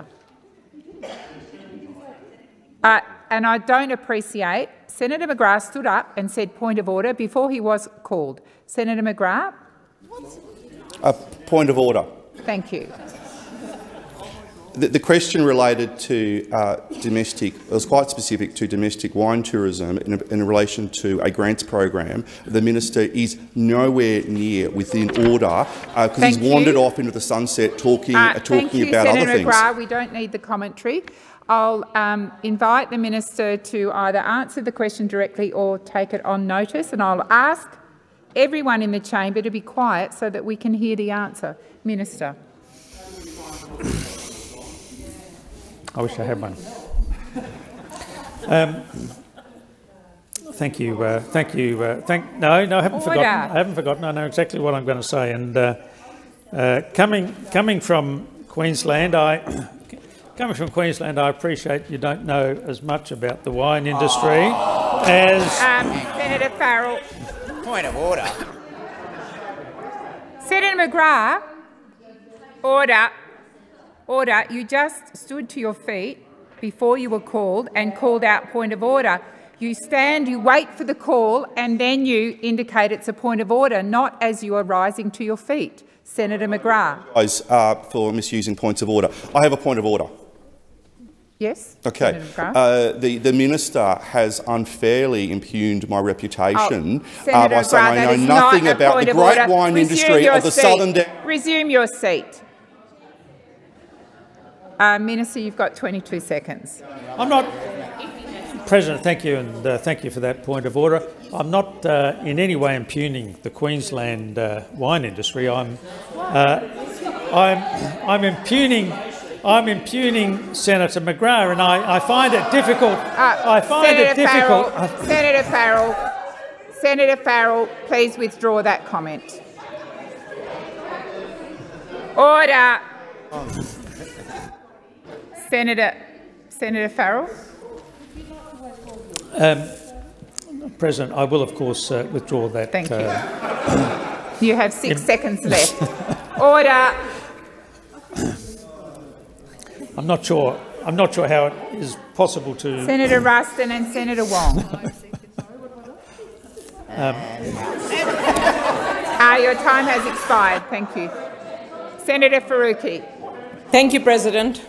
Uh, and I don't appreciate... Senator McGrath stood up and said point of order before he was called. Senator McGrath? A point of order. Thank you. The, the question related to uh, domestic, it was quite specific to domestic wine tourism in, in relation to a grants program. The minister is nowhere near within order because uh, he's wandered off into the sunset talking, uh, uh, talking you, about Senator other things. McGrath. We don't need the commentary. I'll um, invite the minister to either answer the question directly or take it on notice, and I'll ask everyone in the chamber to be quiet so that we can hear the answer. Minister. I wish I had one. Um, thank you. Uh, thank you. Uh, thank. No, no, I haven't Order. forgotten. I haven't forgotten. I know exactly what I'm going to say. And uh, uh, coming coming from Queensland, I coming from Queensland, I appreciate you don't know as much about the wine industry oh. as um, Senator Farrell. Point of order. Senator McGrath. Order. Order. You just stood to your feet before you were called and called out point of order. You stand, you wait for the call, and then you indicate it's a point of order, not as you are rising to your feet. Senator McGrath. Uh, for misusing points of order. I have a point of order. Yes. Okay. Uh, the, the minister has unfairly impugned my reputation oh, uh, by saying I know nothing about the great order. wine Resume industry of the seat. southern... Resume your seat. Uh, Minister, you've got twenty-two seconds. I'm not... President, thank you, and uh, thank you for that point of order. I'm not uh, in any way impugning the Queensland uh, wine industry. I'm, uh, I'm, I'm impugning... I'm impugning Senator McGrath, and I, I find it difficult. Uh, I find Senator it difficult. Farrell, Senator Farrell, Senator Farrell, please withdraw that comment. Order. Senator, Senator Farrell. Um, President, I will, of course, uh, withdraw that. Thank you. Uh, you have six seconds left. Order. I'm not sure. I'm not sure how it is possible to. Senator Ruston and Senator Wong. um, uh, your time has expired. Thank you. Senator Faruqi. Thank you, President.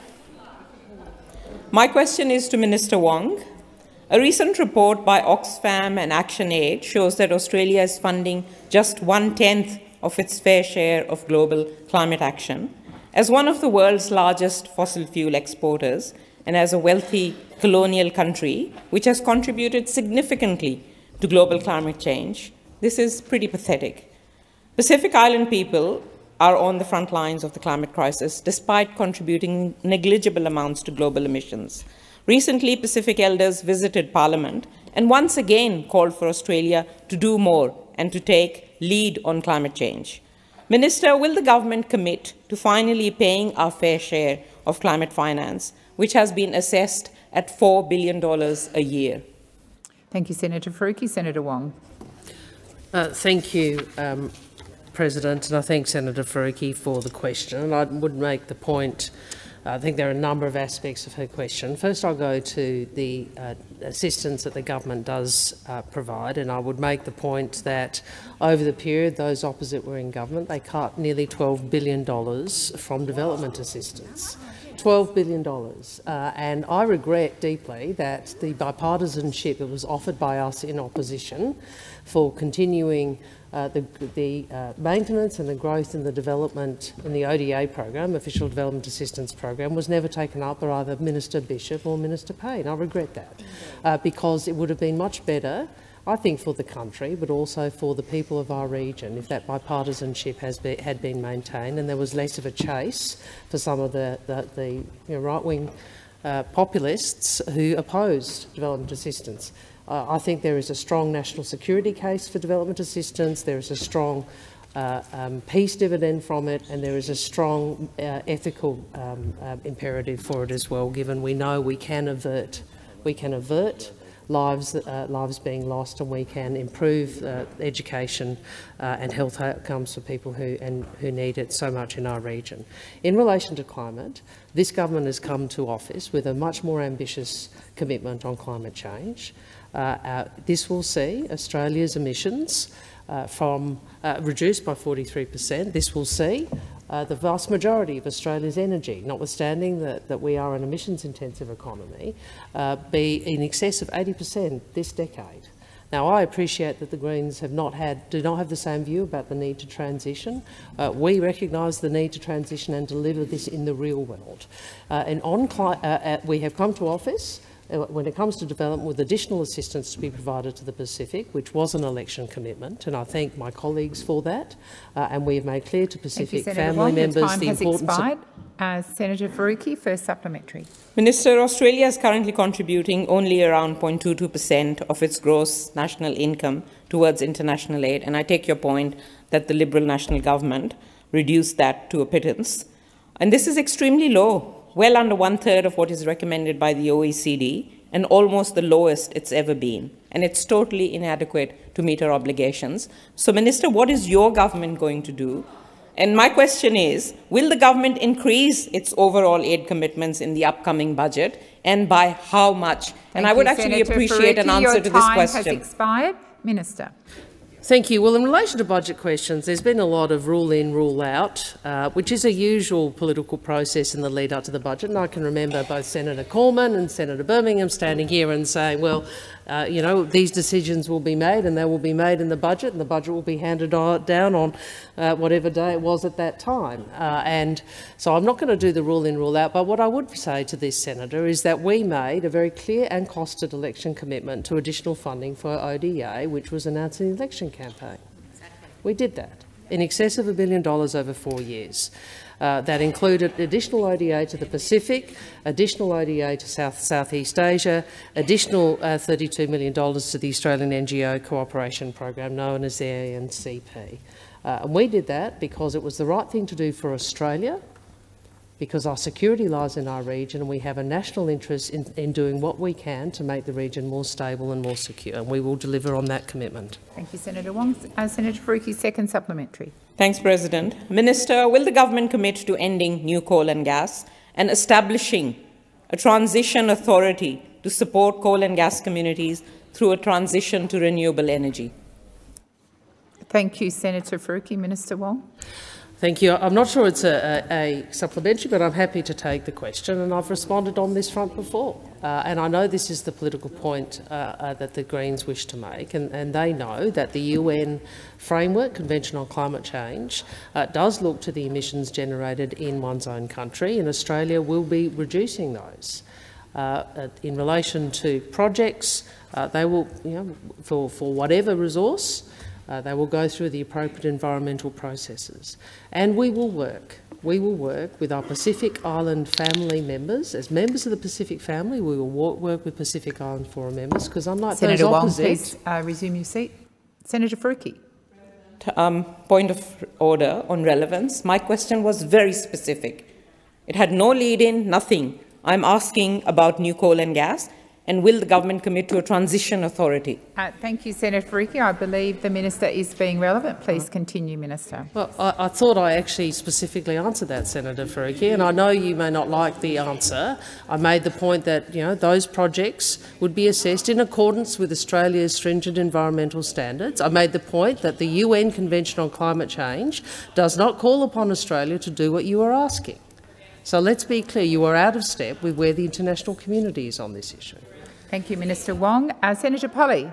My question is to Minister Wong. A recent report by Oxfam and ActionAid shows that Australia is funding just one-tenth of its fair share of global climate action. As one of the world's largest fossil fuel exporters and as a wealthy colonial country which has contributed significantly to global climate change, this is pretty pathetic. Pacific Island people are on the front lines of the climate crisis despite contributing negligible amounts to global emissions. Recently, Pacific elders visited Parliament and once again called for Australia to do more and to take lead on climate change. Minister, will the government commit to finally paying our fair share of climate finance, which has been assessed at four billion dollars a year? Thank you, Senator Faruqi. Senator Wong. Uh, thank you, um, President, and I thank Senator Faruqi for the question. And I would make the point, I think there are a number of aspects of her question. First, I'll go to the uh, assistance that the government does uh, provide, and I would make the point that over the period those opposite were in government, they cut nearly twelve billion dollars from development assistance. twelve billion dollars. Uh, and I regret deeply that the bipartisanship that was offered by us in opposition for continuing Uh, the, the uh, maintenance and the growth in the development in the O D A program, Official Development Assistance Program, was never taken up by either Minister Bishop or Minister Payne. I regret that uh, because it would have been much better, I think, for the country, but also for the people of our region if that bipartisanship has be, had been maintained and there was less of a chase for some of the, the, the you know, right-wing uh, populists who opposed development assistance. Uh, I think there is a strong national security case for development assistance, there is a strong uh, um, peace dividend from it, and there is a strong uh, ethical um, uh, imperative for it as well, given we know we can avert, we can avert lives, uh, lives being lost, and we can improve uh, education uh, and health outcomes for people who, and, who need it so much in our region. In relation to climate, this government has come to office with a much more ambitious commitment on climate change. Uh, uh, this will see Australia's emissions uh, from, uh, reduced by forty-three per cent. This will see uh, the vast majority of Australia's energy, notwithstanding that, that we are an emissions-intensive economy, uh, be in excess of eighty per cent this decade. Now, I appreciate that the Greens have not had, do not have the same view about the need to transition. Uh, we recognise the need to transition and deliver this in the real world. Uh, and on, uh, uh, we have come to office when it comes to development with additional assistance to be provided to the Pacific, which was an election commitment, and I thank my colleagues for that. Uh, and we have made clear to Pacific you, family Wong. members Your time the has importance expired. of... Uh, Senator Faruqi, first supplementary. Minister, Australia is currently contributing only around zero point two two per cent of its gross national income towards international aid, and I take your point that the Liberal National Government reduced that to a pittance. And this is extremely low, well under one-third of what is recommended by the O E C D, and almost the lowest it's ever been. And it's totally inadequate to meet our obligations. So, Minister, what is your government going to do? And my question is, will the government increase its overall aid commitments in the upcoming budget, and by how much? Thank and I would you, actually Senator appreciate Faruqi. an answer Your to this time question. has expired. Minister. Thank you. Well, in relation to budget questions, there's been a lot of rule in, rule out, uh, which is a usual political process in the lead up to the budget. And I can remember both Senator Cormann and Senator Birmingham standing here and saying, well, uh, you know, these decisions will be made and they will be made in the budget, and the budget will be handed down on uh, whatever day it was at that time. Uh, and so I'm not going to do the rule in, rule out, but what I would say to this senator is that we made a very clear and costed election commitment to additional funding for O D A, which was announced in the election campaign. We did that in excess of a billion dollars over four years. Uh, that included additional O D A to the Pacific, additional O D A to South Southeast Asia, additional uh, thirty-two million dollars to the Australian N G O cooperation program known as the A N C P. Uh, and we did that because it was the right thing to do for Australia, because our security lies in our region and we have a national interest in, in doing what we can to make the region more stable and more secure, and we will deliver on that commitment. Thank you, Senator Wong. Uh, Senator Faruqi, second supplementary. Thanks, President. Minister, will the government commit to ending new coal and gas and establishing a transition authority to support coal and gas communities through a transition to renewable energy? Thank you, Senator Faruqi. Minister Wong. Thank you. I'm not sure it's a, a, a supplementary, but I'm happy to take the question, and I've responded on this front before. Uh, and I know this is the political point uh, uh, that the Greens wish to make, and, and they know that the U N Framework Convention on Climate Change uh, does look to the emissions generated in one's own country, and Australia will be reducing those. Uh, in relation to projects, uh, they will, you know, for, for whatever resource, Uh, they will go through the appropriate environmental processes. And we will work. We will work with our Pacific Island family members. As members of the Pacific family, we will work with Pacific Island Forum members, because unlike Senator those Wong, opposites... please uh, resume your seat. Senator Faruqi. Um, point of order on relevance. My question was very specific. It had no lead-in, nothing. I'm asking about new coal and gas. And will the government commit to a transition authority? Uh, thank you, Senator Faruqi. I believe the minister is being relevant. Please continue, Minister. Well, I, I thought I actually specifically answered that, Senator Faruqi, and I know you may not like the answer. I made the point that, you know, those projects would be assessed in accordance with Australia's stringent environmental standards. I made the point that the U N Convention on Climate Change does not call upon Australia to do what you are asking. So let's be clear, you are out of step with where the international community is on this issue. Thank you, Minister Wong. Uh, Senator Polley.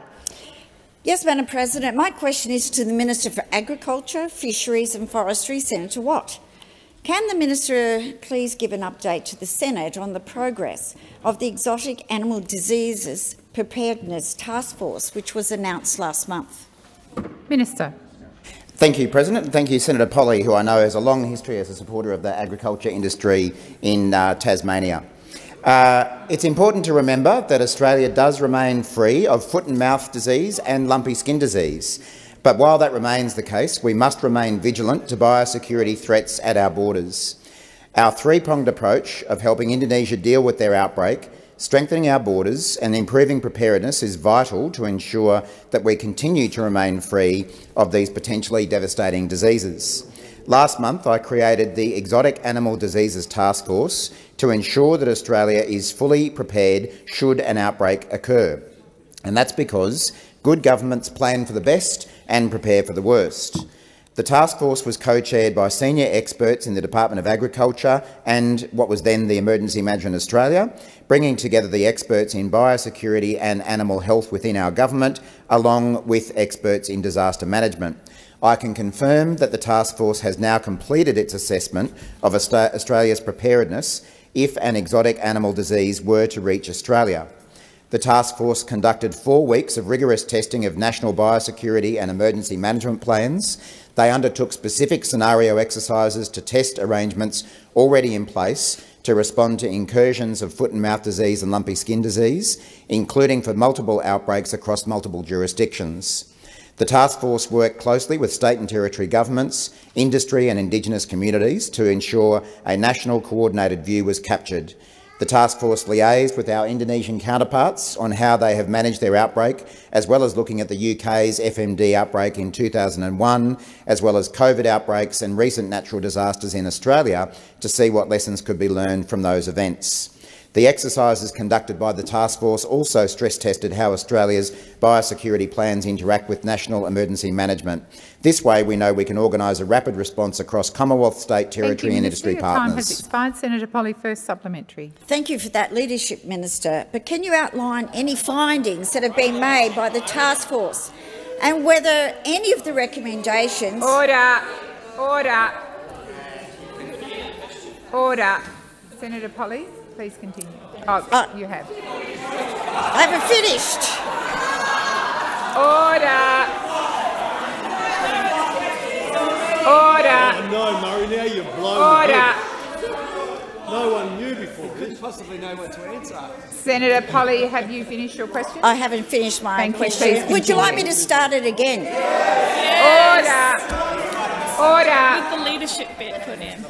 Yes, Madam President. My question is to the Minister for Agriculture, Fisheries and Forestry, Senator Watt. Can the Minister please give an update to the Senate on the progress of the Exotic Animal Diseases Preparedness Task Force, which was announced last month? Minister. Thank you, President, and thank you, Senator Polley, who I know has a long history as a supporter of the agriculture industry in uh, Tasmania. Uh, it's important to remember that Australia does remain free of foot and mouth disease and lumpy skin disease. But while that remains the case, we must remain vigilant to biosecurity threats at our borders. Our three-pronged approach of helping Indonesia deal with their outbreak, strengthening our borders and improving preparedness is vital to ensure that we continue to remain free of these potentially devastating diseases. Last month, I created the Exotic Animal Diseases Task Force to ensure that Australia is fully prepared should an outbreak occur. And that's because good governments plan for the best and prepare for the worst. The task force was co-chaired by senior experts in the Department of Agriculture and what was then the Emergency Management Australia, bringing together the experts in biosecurity and animal health within our government, along with experts in disaster management. I can confirm that the task force has now completed its assessment of Australia's preparedness if an exotic animal disease were to reach Australia. The task force conducted four weeks of rigorous testing of national biosecurity and emergency management plans. They undertook specific scenario exercises to test arrangements already in place to respond to incursions of foot and mouth disease and lumpy skin disease, including for multiple outbreaks across multiple jurisdictions. The task force worked closely with state and territory governments, industry and Indigenous communities to ensure a national coordinated view was captured. The task force liaised with our Indonesian counterparts on how they have managed their outbreak, as well as looking at the U K's F M D outbreak in two thousand one, as well as COVID outbreaks and recent natural disasters in Australia, to see what lessons could be learned from those events. The exercises conducted by the task force also stress-tested how Australia's biosecurity plans interact with national emergency management. This way, we know we can organise a rapid response across Commonwealth, state, territory you, and Minister. industry Your partners. time has expired. Senator Polley, first supplementary. Thank you for that leadership, Minister. But can you outline any findings that have been made by the task force and whether any of the recommendations— Order. Order. Order. Senator Polley, please continue. Oh, uh, you have. I haven't finished. Order. Order. Oh, no, Murray, now you've blown Order. the head. No one knew before. Couldn't possibly know what to answer. Senator Polley, have you finished your question? I haven't finished my Thank question. You, Would you like me to start it again? Yes. Order. Order. With the leadership bit put in.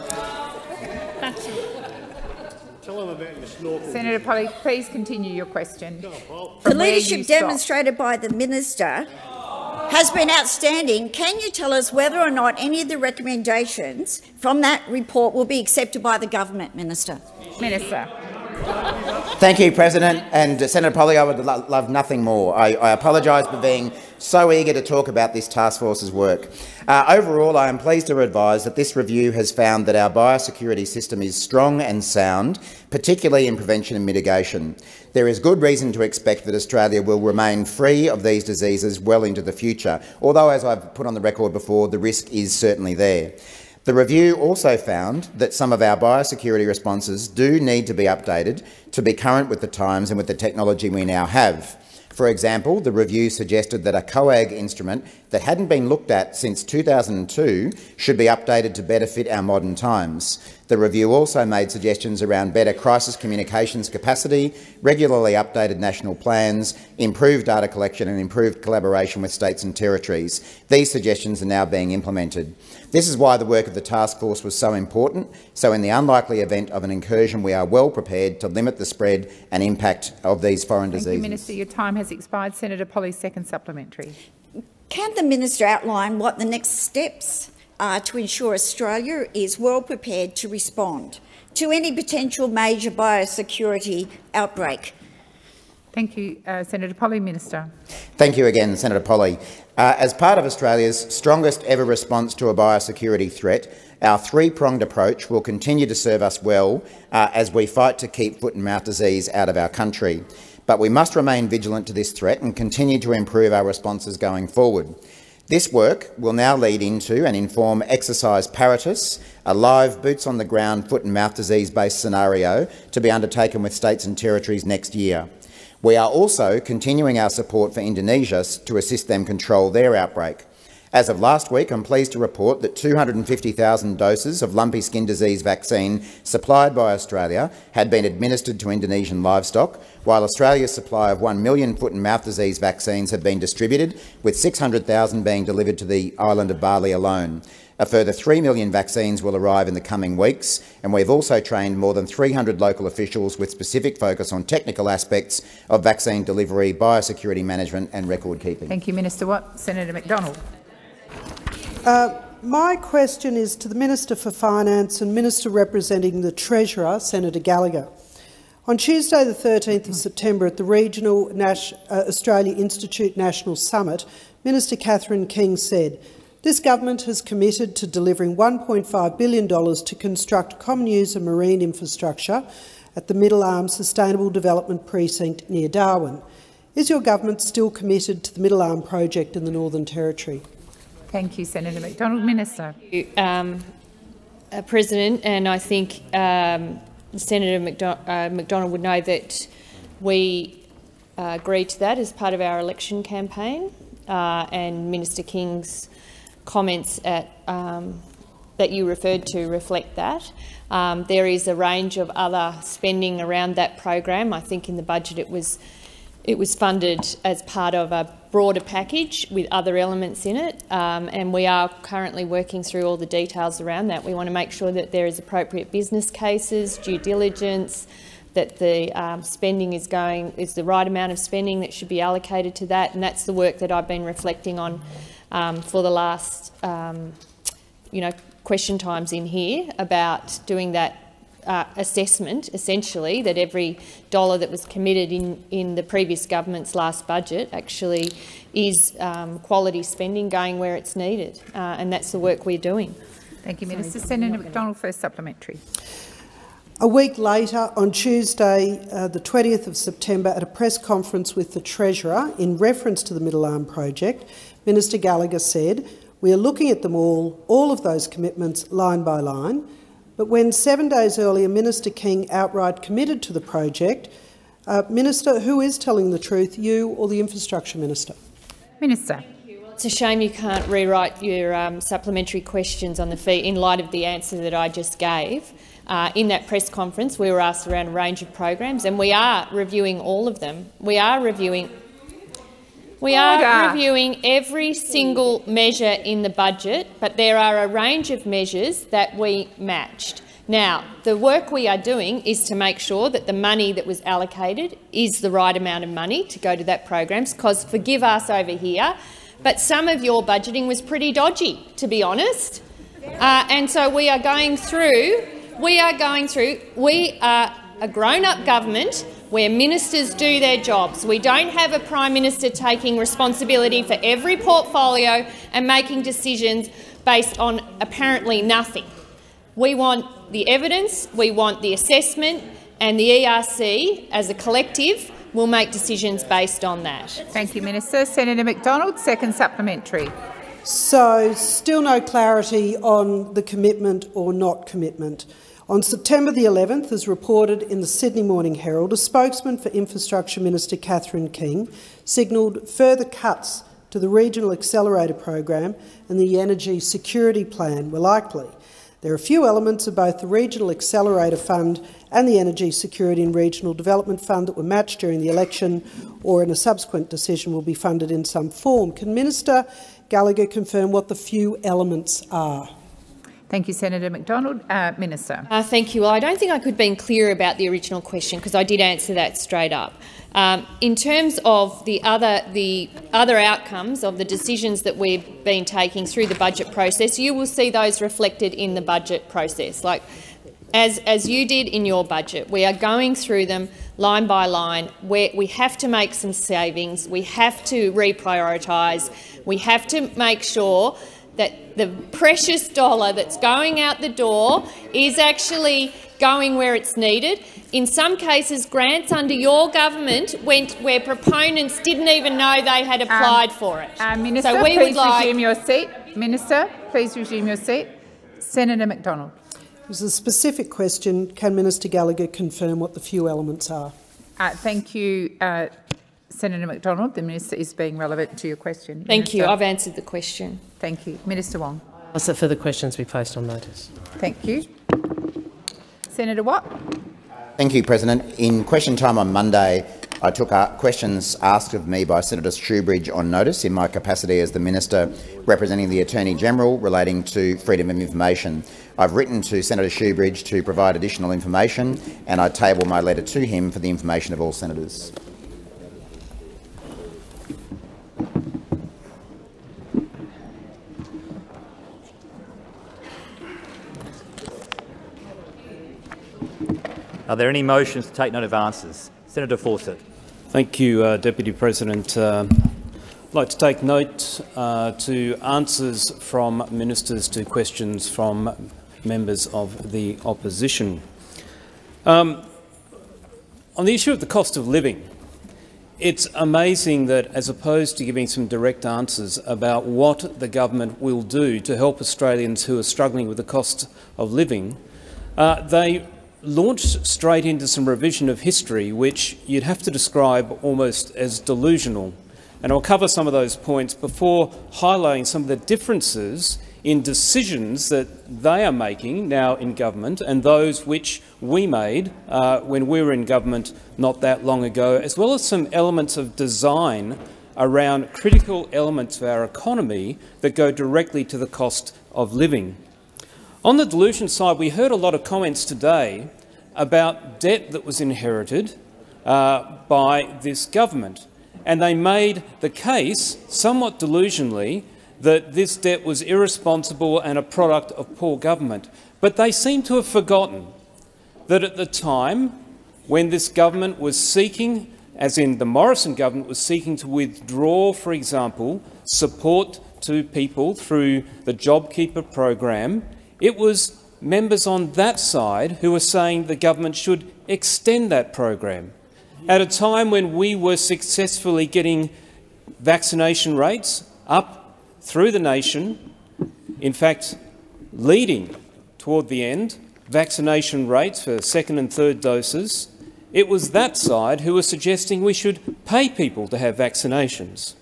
That's it. Tell them about your snorkel. Senator Polley, please continue your question. The leadership demonstrated by the minister has been outstanding. Can you tell us whether or not any of the recommendations from that report will be accepted by the government, Minister? Minister. Thank you, President. And uh, Senator Polley, I would lo love nothing more. I, I apologise for being so eager to talk about this task force's work. Uh, overall, I am pleased to advise that this review has found that our biosecurity system is strong and sound, particularly in prevention and mitigation. There is good reason to expect that Australia will remain free of these diseases well into the future, although, as I've put on the record before, the risk is certainly there. The review also found that some of our biosecurity responses do need to be updated to be current with the times and with the technology we now have. For example, the review suggested that a COAG instrument that hadn't been looked at since two thousand two should be updated to better fit our modern times. The review also made suggestions around better crisis communications capacity, regularly updated national plans, improved data collection and improved collaboration with states and territories. These suggestions are now being implemented. This is why the work of the task force was so important, so in the unlikely event of an incursion we are well prepared to limit the spread and impact of these foreign Thank diseases. you, Minister. Your time has expired. Senator Polley, second supplementary. Can the minister outline what the next steps are to ensure Australia is well prepared to respond to any potential major biosecurity outbreak? Thank you, uh, Senator Polley. Minister. Thank you again, Senator Polley. Uh, as part of Australia's strongest ever response to a biosecurity threat, our three-pronged approach will continue to serve us well uh, as we fight to keep foot and mouth disease out of our country. But we must remain vigilant to this threat and continue to improve our responses going forward. This work will now lead into and inform Exercise Paratus, a live boots-on-the-ground foot and mouth disease-based scenario to be undertaken with states and territories next year. We are also continuing our support for Indonesia to assist them control their outbreak. As of last week, I'm pleased to report that two hundred fifty thousand doses of lumpy skin disease vaccine supplied by Australia had been administered to Indonesian livestock, while Australia's supply of one million foot and mouth disease vaccines have been distributed, with six hundred thousand being delivered to the island of Bali alone. A further three million vaccines will arrive in the coming weeks, and we've also trained more than three hundred local officials with specific focus on technical aspects of vaccine delivery, biosecurity management and record keeping. Thank you, Minister Watt. Senator McDonald. Uh, my question is to the Minister for Finance and Minister representing the Treasurer, Senator Gallagher. On Tuesday the thirteenth of September at the Regional Nas uh, Australia Institute National Summit, Minister Catherine King said, "This government has committed to delivering one point five billion dollars to construct common user marine infrastructure at the Middle Arm Sustainable Development Precinct near Darwin. Is your government still committed to the Middle Arm project in the Northern Territory?" Thank you, Senator McDonald. Minister. Um, uh, President, and I think um, Senator McDo uh, McDonald would know that we uh, agreed to that as part of our election campaign, uh, and Minister King's comments at, um, that you referred to reflect that. Um, there is a range of other spending around that program. I think in the budget it was It was funded as part of a broader package with other elements in it, um, and we are currently working through all the details around that. We want to make sure that there is appropriate business cases, due diligence, that the um, spending is going is the right amount of spending that should be allocated to that, and that's the work that I've been reflecting on um, for the last, um, you know, question times in here about doing that uh, assessment, essentially, that every dollar that was committed in, in the previous government's last budget actually is um, quality spending going where it's needed, uh, and that's the work we're doing. Thank you, Minister. Senator McDonald, first supplementary. A week later, on Tuesday, uh, the twentieth of September, at a press conference with the Treasurer in reference to the Middle Arm project, Minister Gallagher said, "We are looking at them all, all of those commitments, line by line." But when seven days earlier Minister King outright committed to the project, uh, Minister, who is telling the truth, you or the Infrastructure Minister? Minister. It's a shame you can't rewrite your um, supplementary questions on the fee in light of the answer that I just gave. Uh, in that press conference, we were asked around a range of programs, and we are reviewing all of them. We are reviewing. We Order. are reviewing every single measure in the budget, but there are a range of measures that we matched. Now, the work we are doing is to make sure that the money that was allocated is the right amount of money to go to that program, because, forgive us over here, but some of your budgeting was pretty dodgy, to be honest. Uh, and so we are going through, we are going through, we are a grown-up government where ministers do their jobs. We don't have a Prime Minister taking responsibility for every portfolio and making decisions based on apparently nothing. We want the evidence, we want the assessment, and the E R C, as a collective, will make decisions based on that. Thank you, Minister. Senator McDonald, second supplementary. So, still no clarity on the commitment or not commitment. On September the eleventh, as reported in the Sydney Morning Herald, a spokesman for Infrastructure Minister Catherine King signalled further cuts to the Regional Accelerator Program and the Energy Security Plan were likely. There are few elements of both the Regional Accelerator Fund and the Energy Security and Regional Development Fund that were matched during the election or in a subsequent decision will be funded in some form. Can Minister Gallagher confirm what the few elements are? Thank you, Senator McDonald. Uh, Minister. Uh, thank you. Well, I don't think I could have been clearer about the original question, because I did answer that straight up. Um, in terms of the other, the other outcomes of the decisions that we've been taking through the budget process, you will see those reflected in the budget process. Like, as, as you did in your budget, we are going through them line by line. Where we have to make some savings, we have to reprioritise, we have to make sure that the precious dollar that's going out the door is actually going where it's needed. In some cases, grants under your government went where proponents didn't even know they had applied um, for it. Uh, Minister, so we please would like resume your seat. Minister, please resume your seat. Senator McDonald. It was a specific question. Can Minister Gallagher confirm what the few elements are? Uh, thank you, uh, Senator McDonald. The Minister is being relevant to your question. Thank Minister. you. I've answered the question. Thank you. Minister Wong. I ask that further questions be placed on notice. Thank you. Senator Watt. Thank you, President. In question time on Monday, I took uh, questions asked of me by Senator Shoebridge on notice in my capacity as the Minister representing the Attorney-General relating to freedom of information. I've written to Senator Shoebridge to provide additional information, and I table my letter to him for the information of all senators. Are there any motions to take note of answers? Senator Fawcett. Thank you, uh, Deputy President. Uh, I'd like to take note uh, to answers from ministers to questions from members of the opposition. Um, on the issue of the cost of living, it's amazing that, as opposed to giving some direct answers about what the government will do to help Australians who are struggling with the cost of living, uh, they launched straight into some revision of history which you'd have to describe almost as delusional. And I'll cover some of those points before highlighting some of the differences in decisions that they are making now in government and those which we made uh, when we were in government not that long ago, as well as some elements of design around critical elements of our economy that go directly to the cost of living. On the delusion side, we heard a lot of comments today about debt that was inherited uh, by this government, and they made the case, somewhat delusionally, that this debt was irresponsible and a product of poor government. But they seem to have forgotten that at the time when this government was seeking, as in the Morrison government was seeking to withdraw, for example, support to people through the JobKeeper program, it was members on that side who were saying the government should extend that program. At a time when we were successfully getting vaccination rates up through the nation, in fact leading toward the end, vaccination rates for second and third doses, it was that side who was suggesting we should pay people to have vaccinations.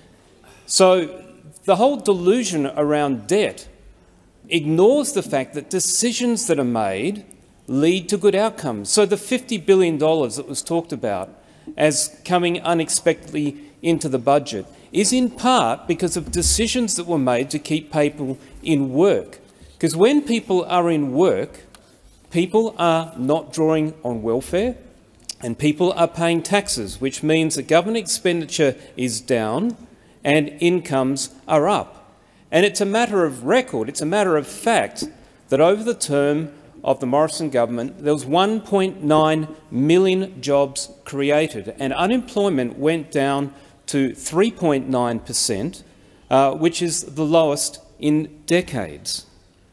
So the whole delusion around debt ignores the fact that decisions that are made lead to good outcomes. So the fifty billion dollars that was talked about as coming unexpectedly into the budget is in part because of decisions that were made to keep people in work. Because when people are in work, people are not drawing on welfare and people are paying taxes, which means that government expenditure is down and incomes are up. And it's a matter of record, it's a matter of fact that over the term of the Morrison government, there was one point nine million jobs created and unemployment went down to three point nine per cent, uh, which is the lowest in decades.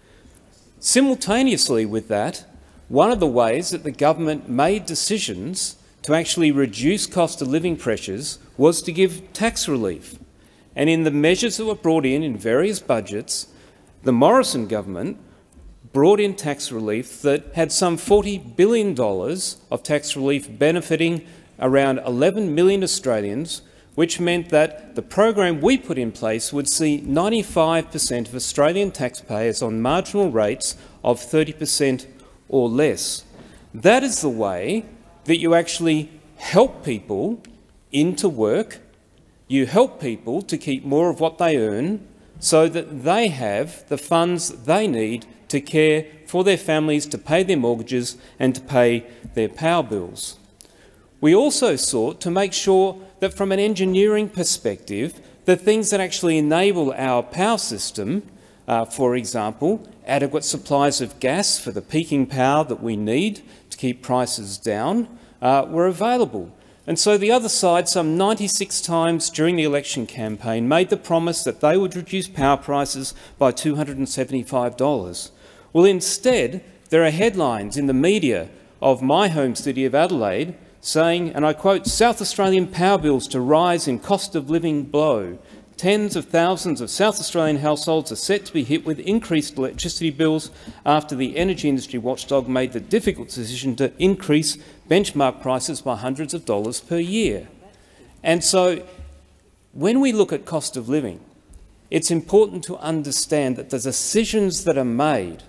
Simultaneously with that, one of the ways that the government made decisions to actually reduce cost of living pressures was to give tax relief. And in the measures that were brought in in various budgets, the Morrison government brought in tax relief that had some forty billion dollars of tax relief benefiting around eleven million Australians, which meant that the program we put in place would see ninety-five per cent of Australian taxpayers on marginal rates of thirty per cent or less. That is the way that you actually help people into work. You help people to keep more of what they earn so that they have the funds they need to care for their families, to pay their mortgages and to pay their power bills. We also sought to make sure that from an engineering perspective, the things that actually enable our power system, uh, for example, adequate supplies of gas for the peaking power that we need to keep prices down, uh, were available. And so the other side, some ninety-six times during the election campaign, made the promise that they would reduce power prices by two hundred seventy-five dollars. Well, instead, there are headlines in the media of my home city of Adelaide saying, and I quote, "South Australian power bills to rise in cost of living blow. Tens of thousands of South Australian households are set to be hit with increased electricity bills after the energy industry watchdog made the difficult decision to increase benchmark prices by hundreds of dollars per year." And so when we look at cost of living, it's important to understand that the decisions that are made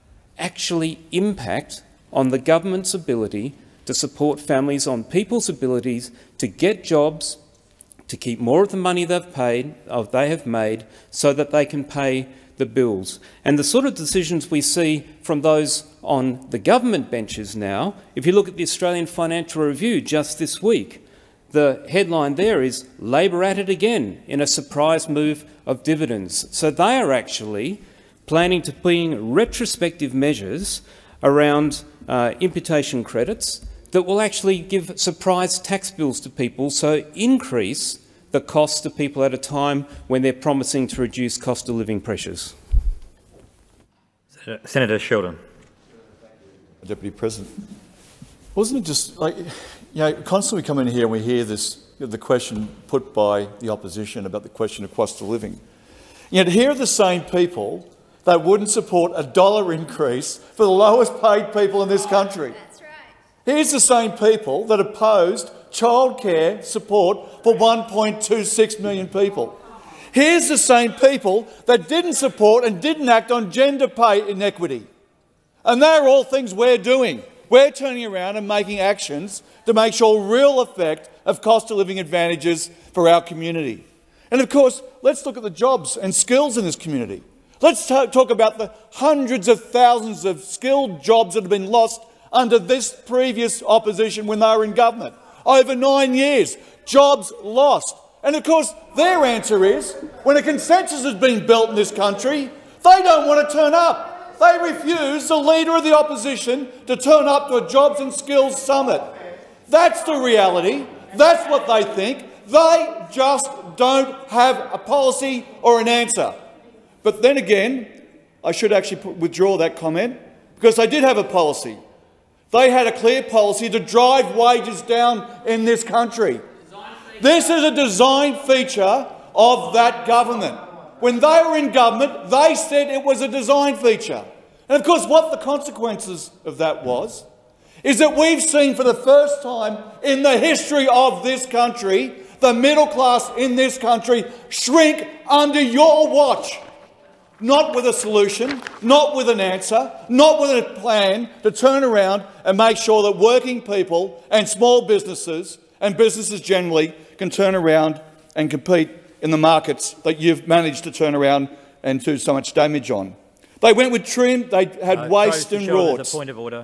actually impact on the government's ability to support families, on people's abilities to get jobs, to keep more of the money they've paid, or they have made, so that they can pay the bills. And the sort of decisions we see from those on the government benches now, if you look at the Australian Financial Review just this week, the headline there is "Labor at it again" in a surprise move of dividends. So they are actually planning to bring retrospective measures around uh, imputation credits that will actually give surprise tax bills to people, so increase the cost to people at a time when they're promising to reduce cost of living pressures. Senator Sheldon. Deputy President. Wasn't it just like, you know, constantly we come in here and we hear this, the question put by the opposition about the question of cost of living. Yet here are the same people that wouldn't support a dollar increase for the lowest paid people in this country. That's right. Here's the same people that opposed childcare support for one point two six million people. Here's the same people that didn't support and didn't act on gender pay inequity. And they're all things we're doing. We're turning around and making actions to make sure real effect of cost of living advantages for our community. And of course, let's look at the jobs and skills in this community. Let's talk about the hundreds of thousands of skilled jobs that have been lost under this previous opposition when they were in government. Over nine years, jobs lost. And of course, their answer is, when a consensus has been built in this country, they don't want to turn up. They refused the Leader of the Opposition to turn up to a Jobs and Skills Summit. That's the reality. That's what they think. They just don't have a policy or an answer. But then again, I should actually withdraw that comment, because they did have a policy. They had a clear policy to drive wages down in this country. This is a design feature of that government. When they were in government, they said it was a design feature. And of course, what the consequences of that was, is that we've seen for the first time in the history of this country, the middle class in this country shrink under your watch. Not with a solution, not with an answer, not with a plan to turn around and make sure that working people and small businesses and businesses generally can turn around and compete in the markets that you've managed to turn around and do so much damage on. They went with trim, they had uh, waste and rorts. A point of order.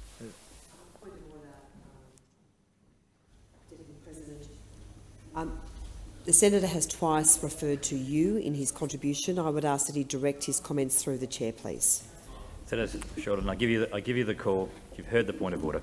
Um, the Senator has twice referred to you in his contribution. I would ask that he direct his comments through the chair, please. Senator Shorten, I give you the, I give you the call. You've heard the point of order.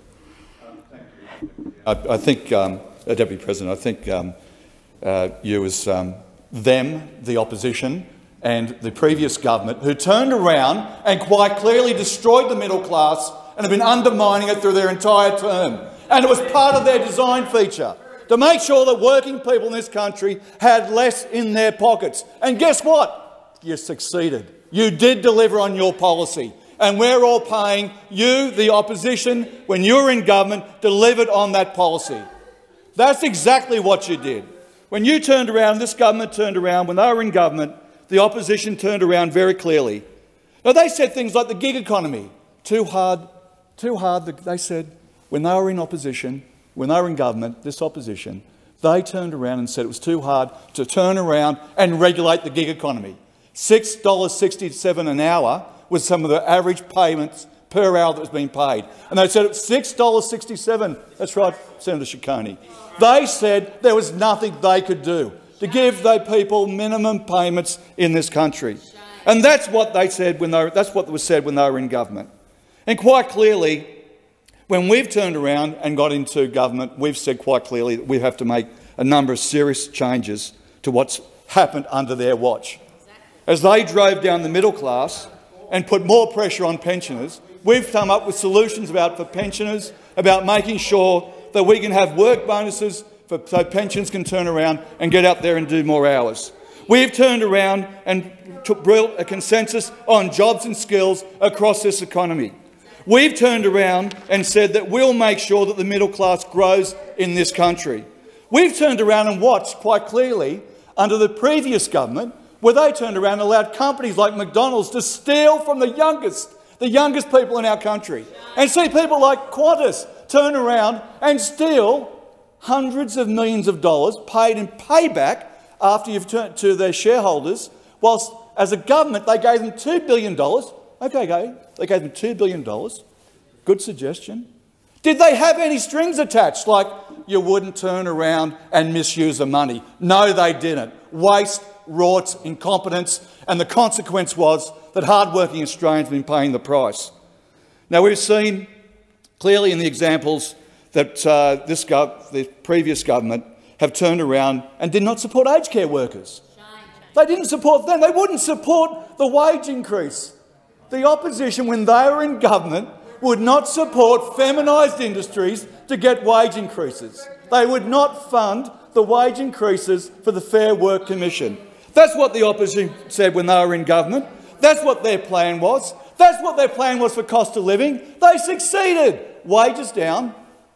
I, I think, um, uh, Deputy President, I think um, uh, you as um, them, the opposition, and the previous government, who turned around and quite clearly destroyed the middle class and have been undermining it through their entire term. And it was part of their design feature, to make sure that working people in this country had less in their pockets. And guess what? You succeeded. You did deliver on your policy. And we're all paying you, the opposition, when you were in government, delivered on that policy. That's exactly what you did. When you turned around, this government turned around, when they were in government, the opposition turned around very clearly. Now, they said things like the gig economy. Too hard, too hard, they said, when they were in opposition, when they were in government, this opposition, they turned around and said it was too hard to turn around and regulate the gig economy. six dollars sixty-seven an hour was some of the average payments per hour that was being paid. And they said it was six dollars sixty-seven. That's right, Senator Ciccone. They said there was nothing they could do to give the people minimum payments in this country. And that's what they said when they were, that's what was said when they were in government. And quite clearly, when we've turned around and got into government, we've said quite clearly that we have to make a number of serious changes to what's happened under their watch. As they drove down the middle class and put more pressure on pensioners, we've come up with solutions about for pensioners, about making sure that we can have work bonuses for, so pensions can turn around and get out there and do more hours. We've turned around and built a consensus on jobs and skills across this economy. We've turned around and said that we'll make sure that the middle class grows in this country. We've turned around and watched quite clearly under the previous government, where they turned around and allowed companies like McDonald's to steal from the youngest, the youngest people in our country, and see people like Qantas turn around and steal hundreds of millions of dollars paid in payback after you've turned to their shareholders, whilst as a government they gave them two billion dollars. Okay, okay, they gave them two billion dollars. Good suggestion. Did they have any strings attached, like you wouldn't turn around and misuse the money? No, they didn't. Waste, rorts, incompetence, and the consequence was that hard-working Australians have been paying the price. Now, we've seen clearly in the examples that uh, this gov the previous government have turned around and did not support aged care workers. They didn't support them. They wouldn't support the wage increase. The opposition, when they were in government, would not support feminised industries to get wage increases. They would not fund the wage increases for the Fair Work Commission. That's what the opposition said when they were in government. That's what their plan was. That's what their plan was for cost of living. They succeeded. Wages down,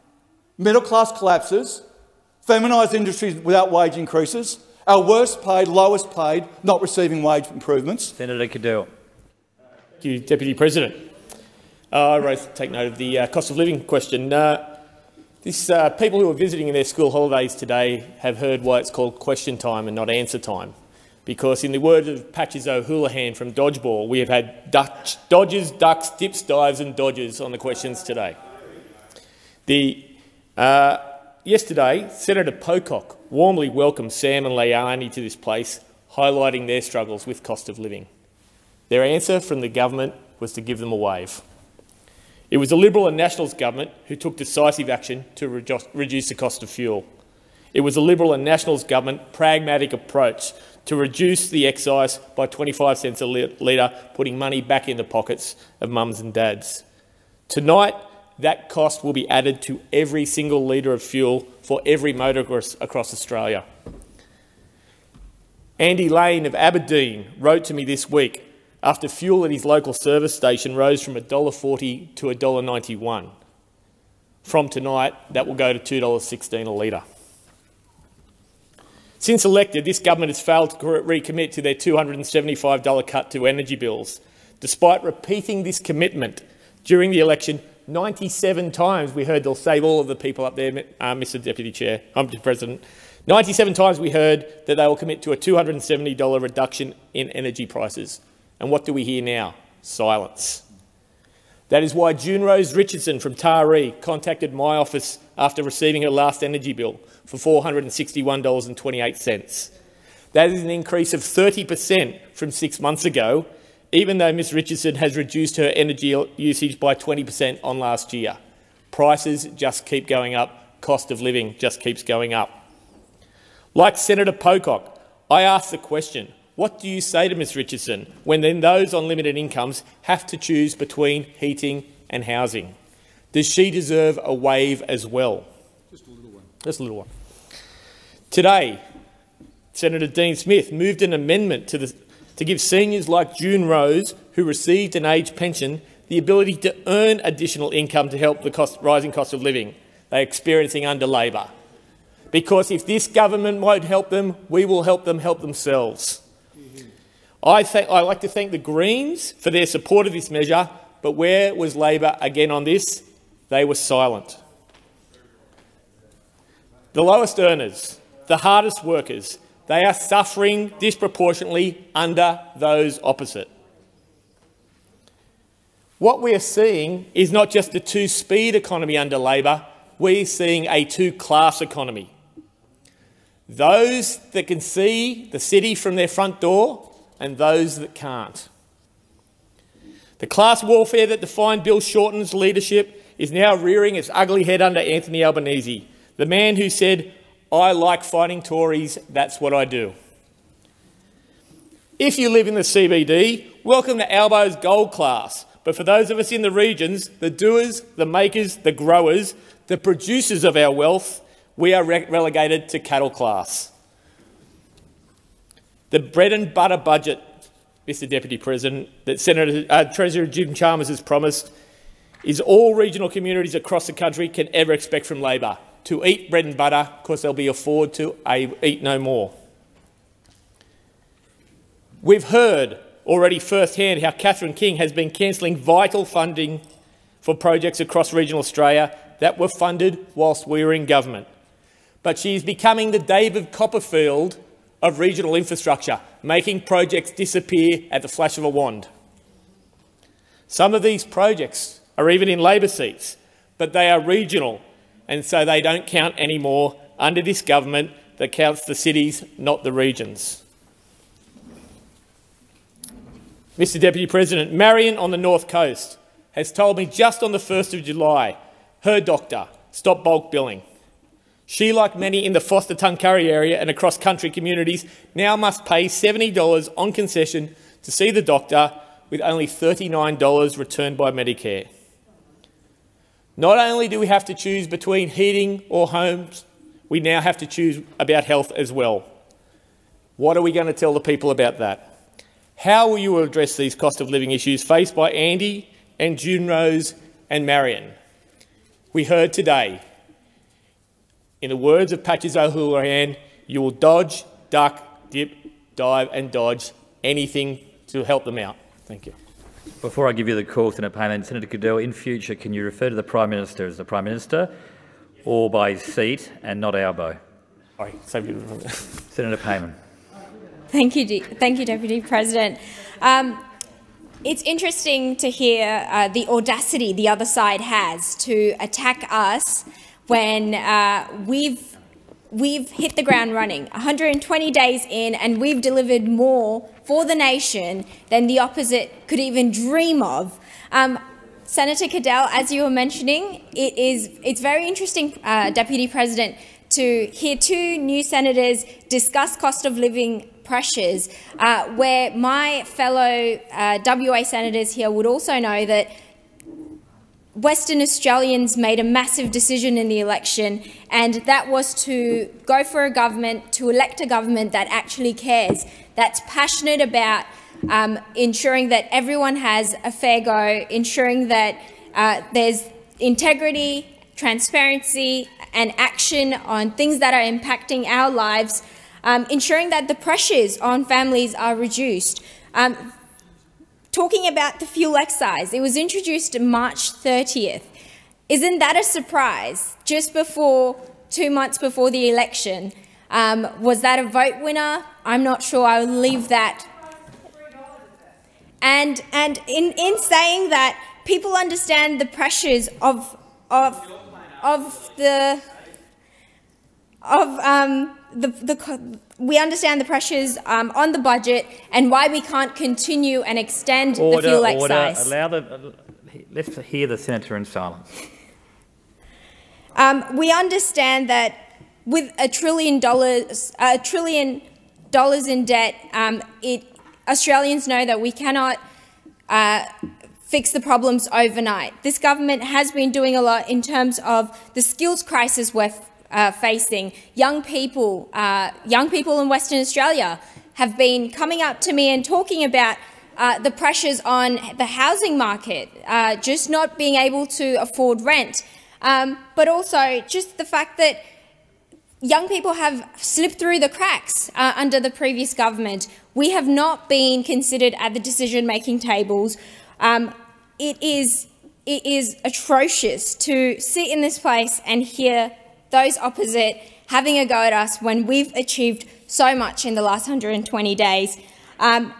middle class collapses, feminised industries without wage increases, our worst paid, lowest paid, not receiving wage improvements. Senator Cadell. Thank you, Deputy President. Uh, I rise to take note of the uh, cost of living question. Uh, this, uh, people who are visiting in their school holidays today have heard why it's called question time and not answer time. Because in the words of Patches O'Houlihan from Dodgeball, we have had Dutch, dodges, ducks, dips, dives and dodges on the questions today. The, uh, yesterday, Senator Pocock warmly welcomed Sam and Leilani to this place, highlighting their struggles with cost of living. Their answer from the government was to give them a wave. It was the Liberal and Nationals government who took decisive action to reduce the cost of fuel. It was the Liberal and Nationals government pragmatic approach to reduce the excise by twenty-five cents a litre, putting money back in the pockets of mums and dads. Tonight, that cost will be added to every single litre of fuel for every motorist across Australia. Andy Lane of Aberdeen wrote to me this week after fuel at his local service station rose from one dollar forty to one dollar ninety-one. From tonight, that will go to two dollars sixteen a litre. Since elected, this government has failed to recommit to their two hundred seventy-five dollar cut to energy bills. Despite repeating this commitment during the election, ninety-seven times we heard they'll save all of the people up there, uh, Mister Deputy Chair, um, Mister President. ninety-seven times we heard that they will commit to a two hundred seventy dollar reduction in energy prices. And what do we hear now? Silence. That is why June Rose Richardson from Taree contacted my office after receiving her last energy bill for four hundred sixty-one dollars twenty-eight. That is an increase of thirty percent from six months ago, even though Miz Richardson has reduced her energy usage by twenty percent on last year. Prices just keep going up. Cost of living just keeps going up. Like Senator Pocock, I asked the question, what do you say to Miz Richardson when then those on limited incomes have to choose between heating and housing? Does she deserve a wave as well? Just a little one. Just a little one. Today, Senator Dean Smith moved an amendment to, the, to give seniors like June Rose, who received an age pension, the ability to earn additional income to help the cost, rising cost of living they're experiencing under Labor. Because if this government won't help them, we will help them help themselves. I th I like to thank the Greens for their support of this measure, but where was Labor again on this? They were silent. The lowest earners, the hardest workers, they are suffering disproportionately under those opposite. What we are seeing is not just a two-speed economy under Labor, we're seeing a two-class economy. Those that can see the city from their front door and those that can't. The class warfare that defined Bill Shorten's leadership is now rearing its ugly head under Anthony Albanese, the man who said, "I like fighting Tories, that's what I do." If you live in the C B D, welcome to Albo's gold class. But for those of us in the regions, the doers, the makers, the growers, the producers of our wealth, we are re relegated to cattle class. The bread and butter budget, Mister Deputy President, that Senator uh, Treasurer Jim Chalmers has promised is all regional communities across the country can ever expect from Labor, to eat bread and butter because they'll be afford to uh, eat no more. We've heard already firsthand how Catherine King has been cancelling vital funding for projects across regional Australia that were funded whilst we were in government. But she is becoming the David Copperfield of regional infrastructure, making projects disappear at the flash of a wand. Some of these projects are even in Labor seats, but they are regional, and so they don't count anymore under this government that counts the cities, not the regions. Mister Deputy President, Marion on the North Coast has told me just on the first of July her doctor stopped bulk billing. She, like many in the Foster-Tuncurry area and across country communities, now must pay seventy dollars on concession to see the doctor, with only thirty-nine dollars returned by Medicare. Not only do we have to choose between heating or homes, we now have to choose about health as well. What are we going to tell the people about that? How will you address these cost of living issues faced by Andy and June Rose and Marion? We heard today, in the words of Patches O'Houlihan, you will dodge, duck, dip, dive and dodge anything to help them out. Thank you. Before I give you the call, Senator Payman, Senator Goodell, in future, can you refer to the Prime Minister as the Prime Minister or by his seat and not Albo? Sorry, Senator Payman. Thank you, thank you, Deputy President. Um, it's interesting to hear uh, the audacity the other side has to attack us when uh, we've we've hit the ground running. one hundred twenty days in, and we've delivered more for the nation than the opposite could even dream of. Um, Senator Cadell, as you were mentioning, it is, it's very interesting, uh, Deputy President, to hear two new senators discuss cost of living pressures, uh, where my fellow uh, W A senators here would also know that Western Australians made a massive decision in the election, and that was to go for a government, to elect a government that actually cares, that's passionate about um, ensuring that everyone has a fair go, ensuring that uh, there's integrity, transparency and action on things that are impacting our lives, um, ensuring that the pressures on families are reduced. Um, talking about the fuel excise, it was introduced March thirtieth. Isn't that a surprise? Just before, two months before the election. Um, was that a vote winner? I'm not sure. I'll leave that. And, and in, in saying that, people understand the pressures of, of, of the, of um, the, the, we understand the pressures um, on the budget and why we can't continue and extend order, the fuel order. excise. Allow the, uh, let's hear the senator in silence. Um, we understand that with a trillion dollars, a trillion dollars in debt, um, it, Australians know that we cannot uh, fix the problems overnight. This government has been doing a lot in terms of the skills crisis we're uh, facing. Young people, uh, young people in Western Australia have been coming up to me and talking about uh, the pressures on the housing market, uh, just not being able to afford rent, um, but also just the fact that young people have slipped through the cracks uh, under the previous government. We have not been considered at the decision-making tables. Um, it is, it is atrocious to sit in this place and hear those opposite having a go at us when we've achieved so much in the last one hundred twenty days. Um,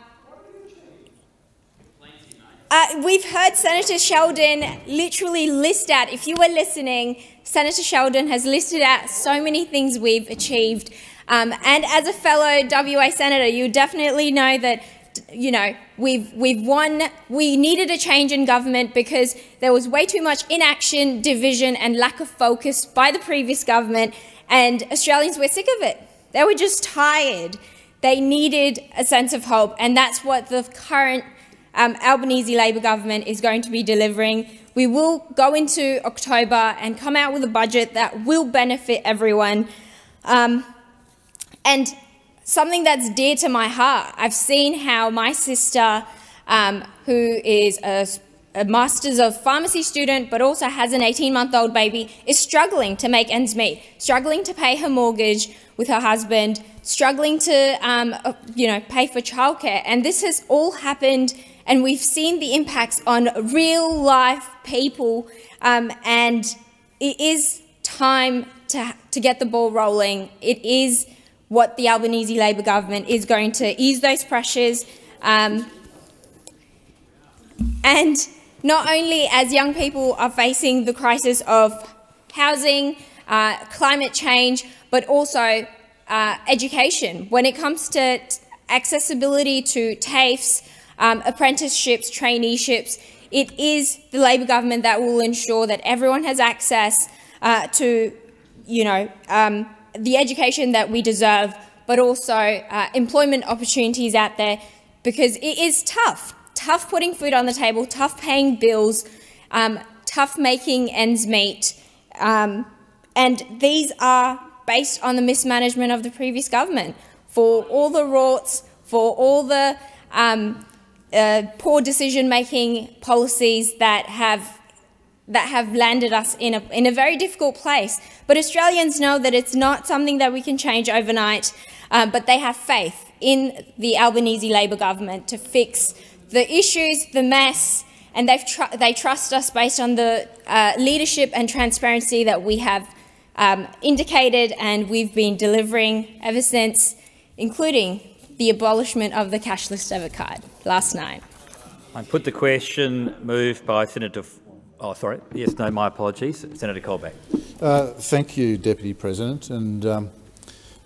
Uh, we've heard Senator Sheldon literally list out, if you were listening, Senator Sheldon has listed out so many things we've achieved. Um, and as a fellow W A senator, you definitely know that, you know, we've, we've won, we needed a change in government because there was way too much inaction, division and lack of focus by the previous government, and Australians were sick of it. They were just tired. They needed a sense of hope, and that's what the current Um, Albanese Labor government is going to be delivering. We will go into October and come out with a budget that will benefit everyone. Um, and something that's dear to my heart, I've seen how my sister, um, who is a, a Masters of Pharmacy student but also has an eighteen-month-old baby, is struggling to make ends meet, struggling to pay her mortgage with her husband, struggling to um, you know, pay for childcare. And this has all happened, and we've seen the impacts on real-life people, um, and it is time to, to get the ball rolling. It is what the Albanese Labor government is going to ease those pressures. Um, and not only as young people are facing the crisis of housing, uh, climate change, but also uh, education. When it comes to accessibility to TAFEs, Um, apprenticeships, traineeships, it is the Labor government that will ensure that everyone has access uh, to, you know, um, the education that we deserve, but also uh, employment opportunities out there, because it is tough. Tough putting food on the table, tough paying bills, um, tough making ends meet. Um, and these are based on the mismanagement of the previous government. For all the rorts, for all the um, Uh, poor decision-making policies that have that have landed us in a in a very difficult place. But Australians know that it's not something that we can change overnight. Uh, but they have faith in the Albanese Labor government to fix the issues, the mess, and they've tr they trust us based on the uh, leadership and transparency that we have um, indicated, and we've been delivering ever since, including the abolishment of the cashless debit card last night. I put the question moved by Senator. Oh, sorry. Yes, no, my apologies. Senator Colbeck. Uh, thank you, Deputy President. And um,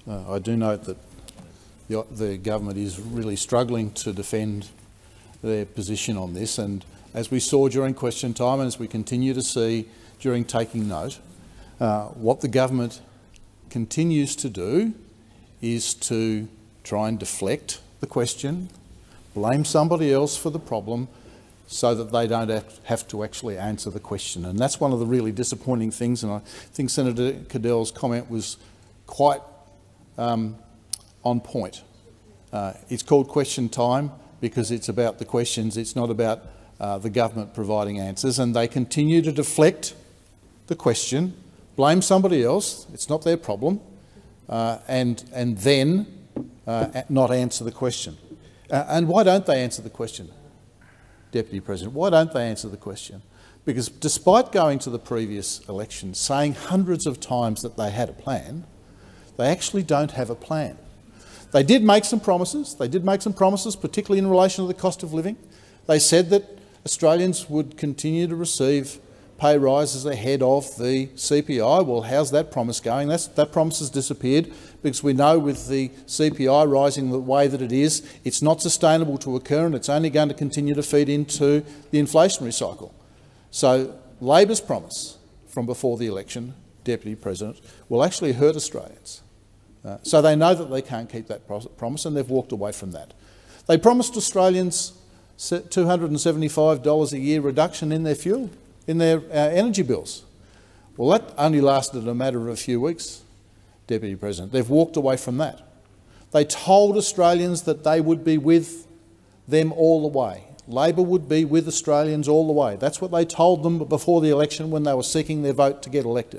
Uh, I do note that the, the government is really struggling to defend their position on this, and as we saw during question time and as we continue to see during taking note, uh, what the government continues to do is to try and deflect the question, blame somebody else for the problem so that they don't have to actually answer the question. And that's one of the really disappointing things, and I think Senator Cadell's comment was quite um, on point. Uh, it's called question time because it's about the questions, it's not about uh, the government providing answers, and they continue to deflect the question, blame somebody else, it's not their problem, uh, and, and then uh, not answer the question. Uh, and why don't they answer the question, Deputy President? Why don't they answer the question? Because despite going to the previous election saying hundreds of times that they had a plan, they actually don't have a plan. They did make some promises. They did make some promises, particularly in relation to the cost of living. They said that Australians would continue to receive pay rises ahead of the C P I. Well, how's that promise going? That's, that promise has disappeared because we know with the C P I rising the way that it is, it's not sustainable to occur and it's only going to continue to feed into the inflationary cycle. So Labor's promise from before the election, Deputy President, will actually hurt Australians. Uh, so they know that they can't keep that promise and they've walked away from that. They promised Australians two hundred and seventy-five dollars a year reduction in their fuel, in their uh, energy bills. Well, that only lasted a matter of a few weeks, Deputy President. They've walked away from that. They told Australians that they would be with them all the way. Labor would be with Australians all the way. That's what they told them before the election when they were seeking their vote to get elected.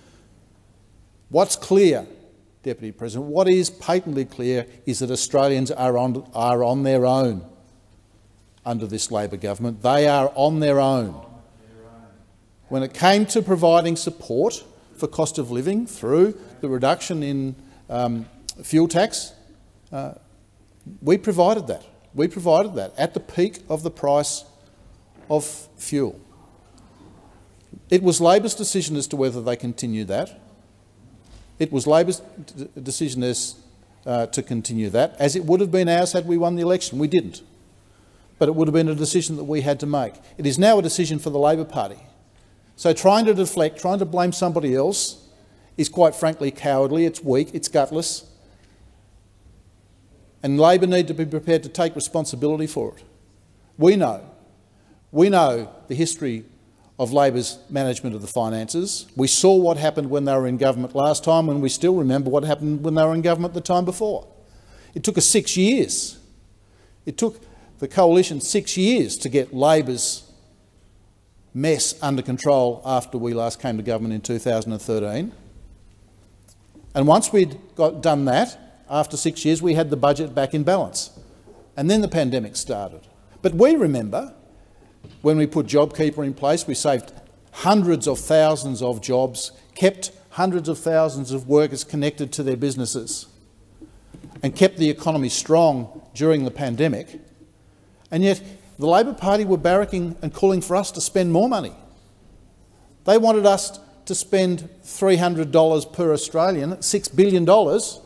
What's clear, Deputy President, what is patently clear is that Australians are on, are on their own under this Labor government. They are on their own. When it came to providing support for cost of living through the reduction in um, fuel tax, uh, we provided that. We provided that at the peak of the price of fuel. It was Labor's decision as to whether they continue that. It was Labor's decision as, uh, to continue that, as it would have been ours had we won the election. We didn't. But it would have been a decision that we had to make. It is now a decision for the Labor Party. So trying to deflect, trying to blame somebody else is quite frankly cowardly, it's weak, it's gutless. And Labor need to be prepared to take responsibility for it. We know, we know the history of Labor's management of the finances. We saw what happened when they were in government last time, and we still remember what happened when they were in government the time before. It took us six years. It took the coalition six years to get Labor's mess under control after we last came to government in two thousand thirteen. And once we'd got done that, after six years, we had the budget back in balance. And then the pandemic started. But we remember when we put JobKeeper in place, we saved hundreds of thousands of jobs, kept hundreds of thousands of workers connected to their businesses, and kept the economy strong during the pandemic. And yet the Labor Party were barracking and calling for us to spend more money. They wanted us to spend three hundred dollars per Australian, six billion dollars,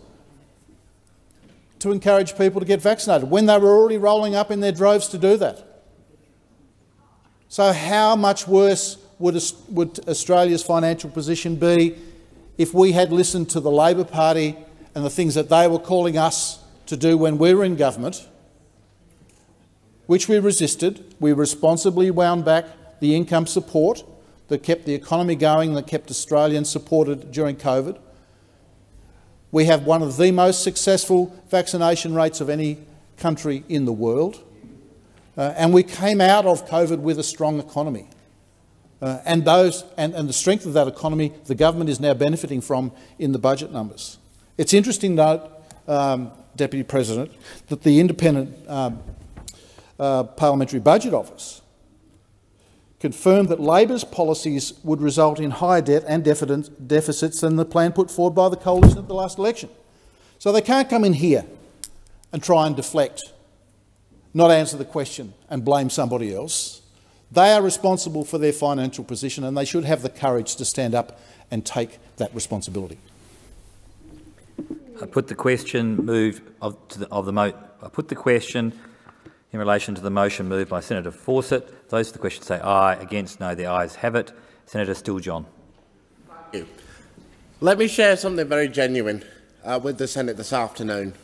to encourage people to get vaccinated, when they were already rolling up in their droves to do that. So how much worse would, would Australia's financial position be if we had listened to the Labor Party and the things that they were calling us to do when we were in government, which we resisted? We responsibly wound back the income support that kept the economy going, that kept Australians supported during COVID. We have one of the most successful vaccination rates of any country in the world. Uh, and we came out of COVID with a strong economy. Uh, and, those, and, and the strength of that economy, the government is now benefiting from in the budget numbers. It's interesting to note, um, Deputy President, that the independent um, uh, Parliamentary Budget Office confirmed that Labor's policies would result in higher debt and deficits than the plan put forward by the coalition at the last election. So they can't come in here and try and deflect, not answer the question and blame somebody else. They are responsible for their financial position and they should have the courage to stand up and take that responsibility. I put the question moved of, to the, of the mo I put the question in relation to the motion moved by Senator Fawcett. Those for the question say aye. Against, no. The ayes have it. Senator Still-John. Thank you. Let me share something very genuine uh, with the Senate this afternoon.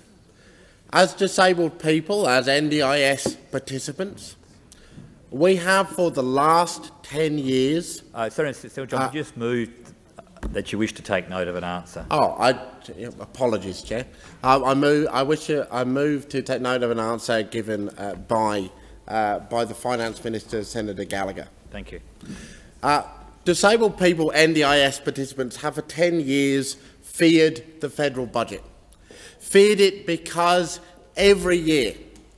As disabled people, as N D I S participants, we have for the last ten years... Uh, Senator Still-John, uh, you just moved that you wish to take note of an answer. Oh, I, apologies, Chair. Uh, I, move, I wish to, I move to take note of an answer given uh, by, uh, by the Finance Minister, Senator Gallagher. Thank you. Uh, disabled people, N D I S participants, have for ten years feared the federal budget. Feared it because every year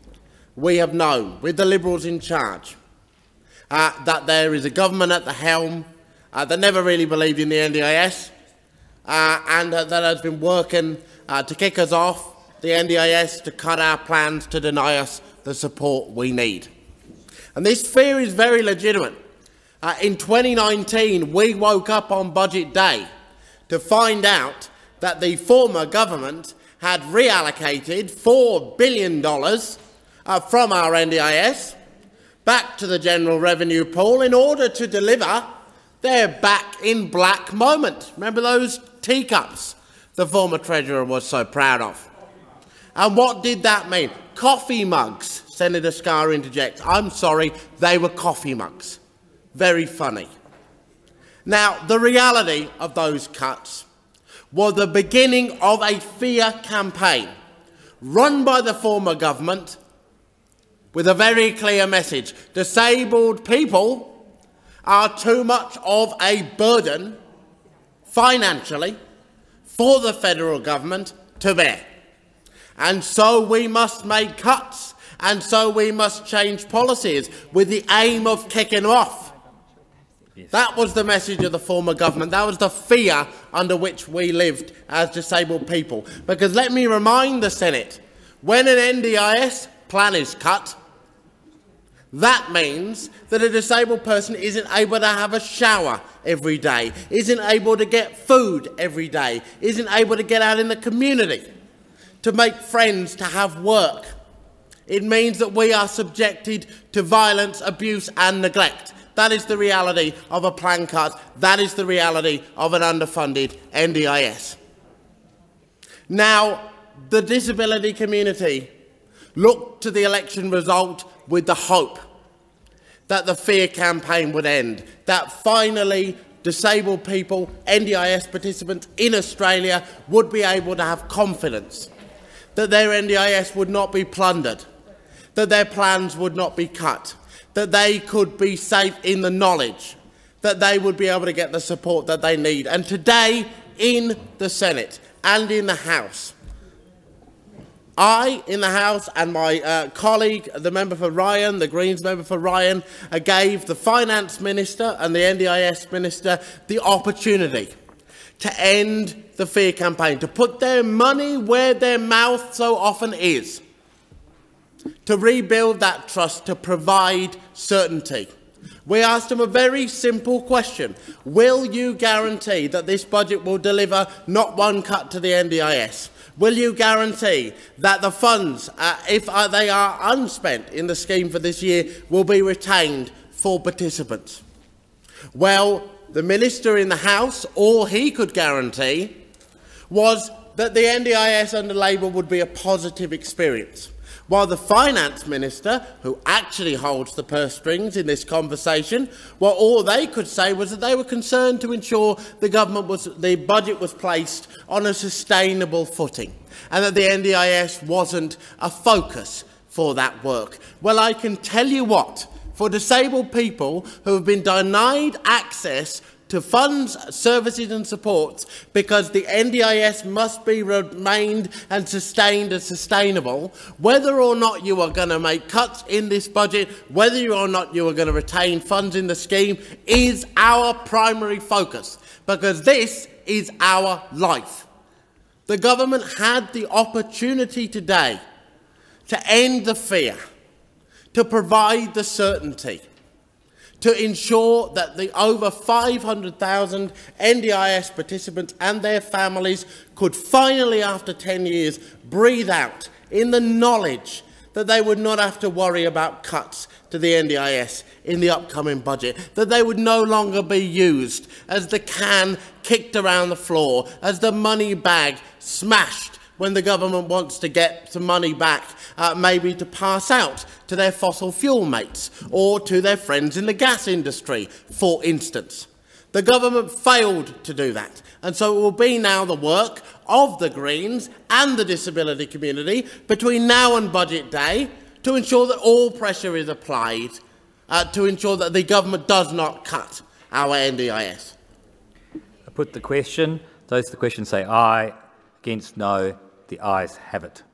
we have known, with the Liberals in charge, uh, that there is a government at the helm uh, that never really believed in the N D I S uh, and uh, that has been working uh, to kick us off the N D I S, to cut our plans, to deny us the support we need. And this fear is very legitimate. Uh, in twenty nineteen, we woke up on budget day to find out that the former government had reallocated four billion dollars uh, from our N D I S back to the general revenue pool in order to deliver their back-in-black moment. Remember those teacups the former Treasurer was so proud of? And what did that mean? Coffee mugs, Senator Scarr interjects. I'm sorry, they were coffee mugs. Very funny. Now, the reality of those cuts was the beginning of a fear campaign run by the former government with a very clear message. Disabled people are too much of a burden financially for the federal government to bear. And so we must make cuts, and so we must change policies with the aim of kicking them off. That was the message of the former government. That was the fear under which we lived as disabled people. Because let me remind the Senate, when an N D I S plan is cut, that means that a disabled person isn't able to have a shower every day, isn't able to get food every day, isn't able to get out in the community, to make friends, to have work. It means that we are subjected to violence, abuse and neglect. That is the reality of a plan cut. That is the reality of an underfunded N D I S. Now, the disability community looked to the election result with the hope that the fear campaign would end, that finally disabled people, N D I S participants in Australia would be able to have confidence that their N D I S would not be plundered, that their plans would not be cut, that they could be safe in the knowledge that they would be able to get the support that they need. And today, in the Senate and in the House, I, in the House, and my uh, colleague, the member for Ryan, the Greens member for Ryan, uh, gave the Finance Minister and the N D I S Minister the opportunity to end the fear campaign, to put their money where their mouth so often is, to rebuild that trust, to provide certainty. We asked them a very simple question. Will you guarantee that this budget will deliver not one cut to the N D I S? Will you guarantee that the funds, uh, if uh, they are unspent in the scheme for this year, will be retained for participants? Well, the Minister in the House, all he could guarantee was that the N D I S under Labor would be a positive experience, while the Finance Minister, who actually holds the purse strings in this conversation, well, all they could say was that they were concerned to ensure the government was, the budget was placed on a sustainable footing, and that the N D I S wasn't a focus for that work. Well, I can tell you what, for disabled people who have been denied access to funds, services and supports because the N D I S must be remained and sustained as sustainable, whether or not you are going to make cuts in this budget, whether or not you are going to retain funds in the scheme, is our primary focus, because this is our life. The government had the opportunity today to end the fear, to provide the certainty, to ensure that the over five hundred thousand N D I S participants and their families could finally, after ten years, breathe out in the knowledge that they would not have to worry about cuts to the N D I S in the upcoming budget, that they would no longer be used as the can kicked around the floor, as the money bag smashed when the government wants to get some money back, uh, maybe to pass out to their fossil fuel mates or to their friends in the gas industry, for instance. The government failed to do that, and so it will be now the work of the Greens and the disability community between now and budget day to ensure that all pressure is applied uh, to ensure that the government does not cut our N D I S. I put the question. Those for the question say aye. Against no. The ayes have it.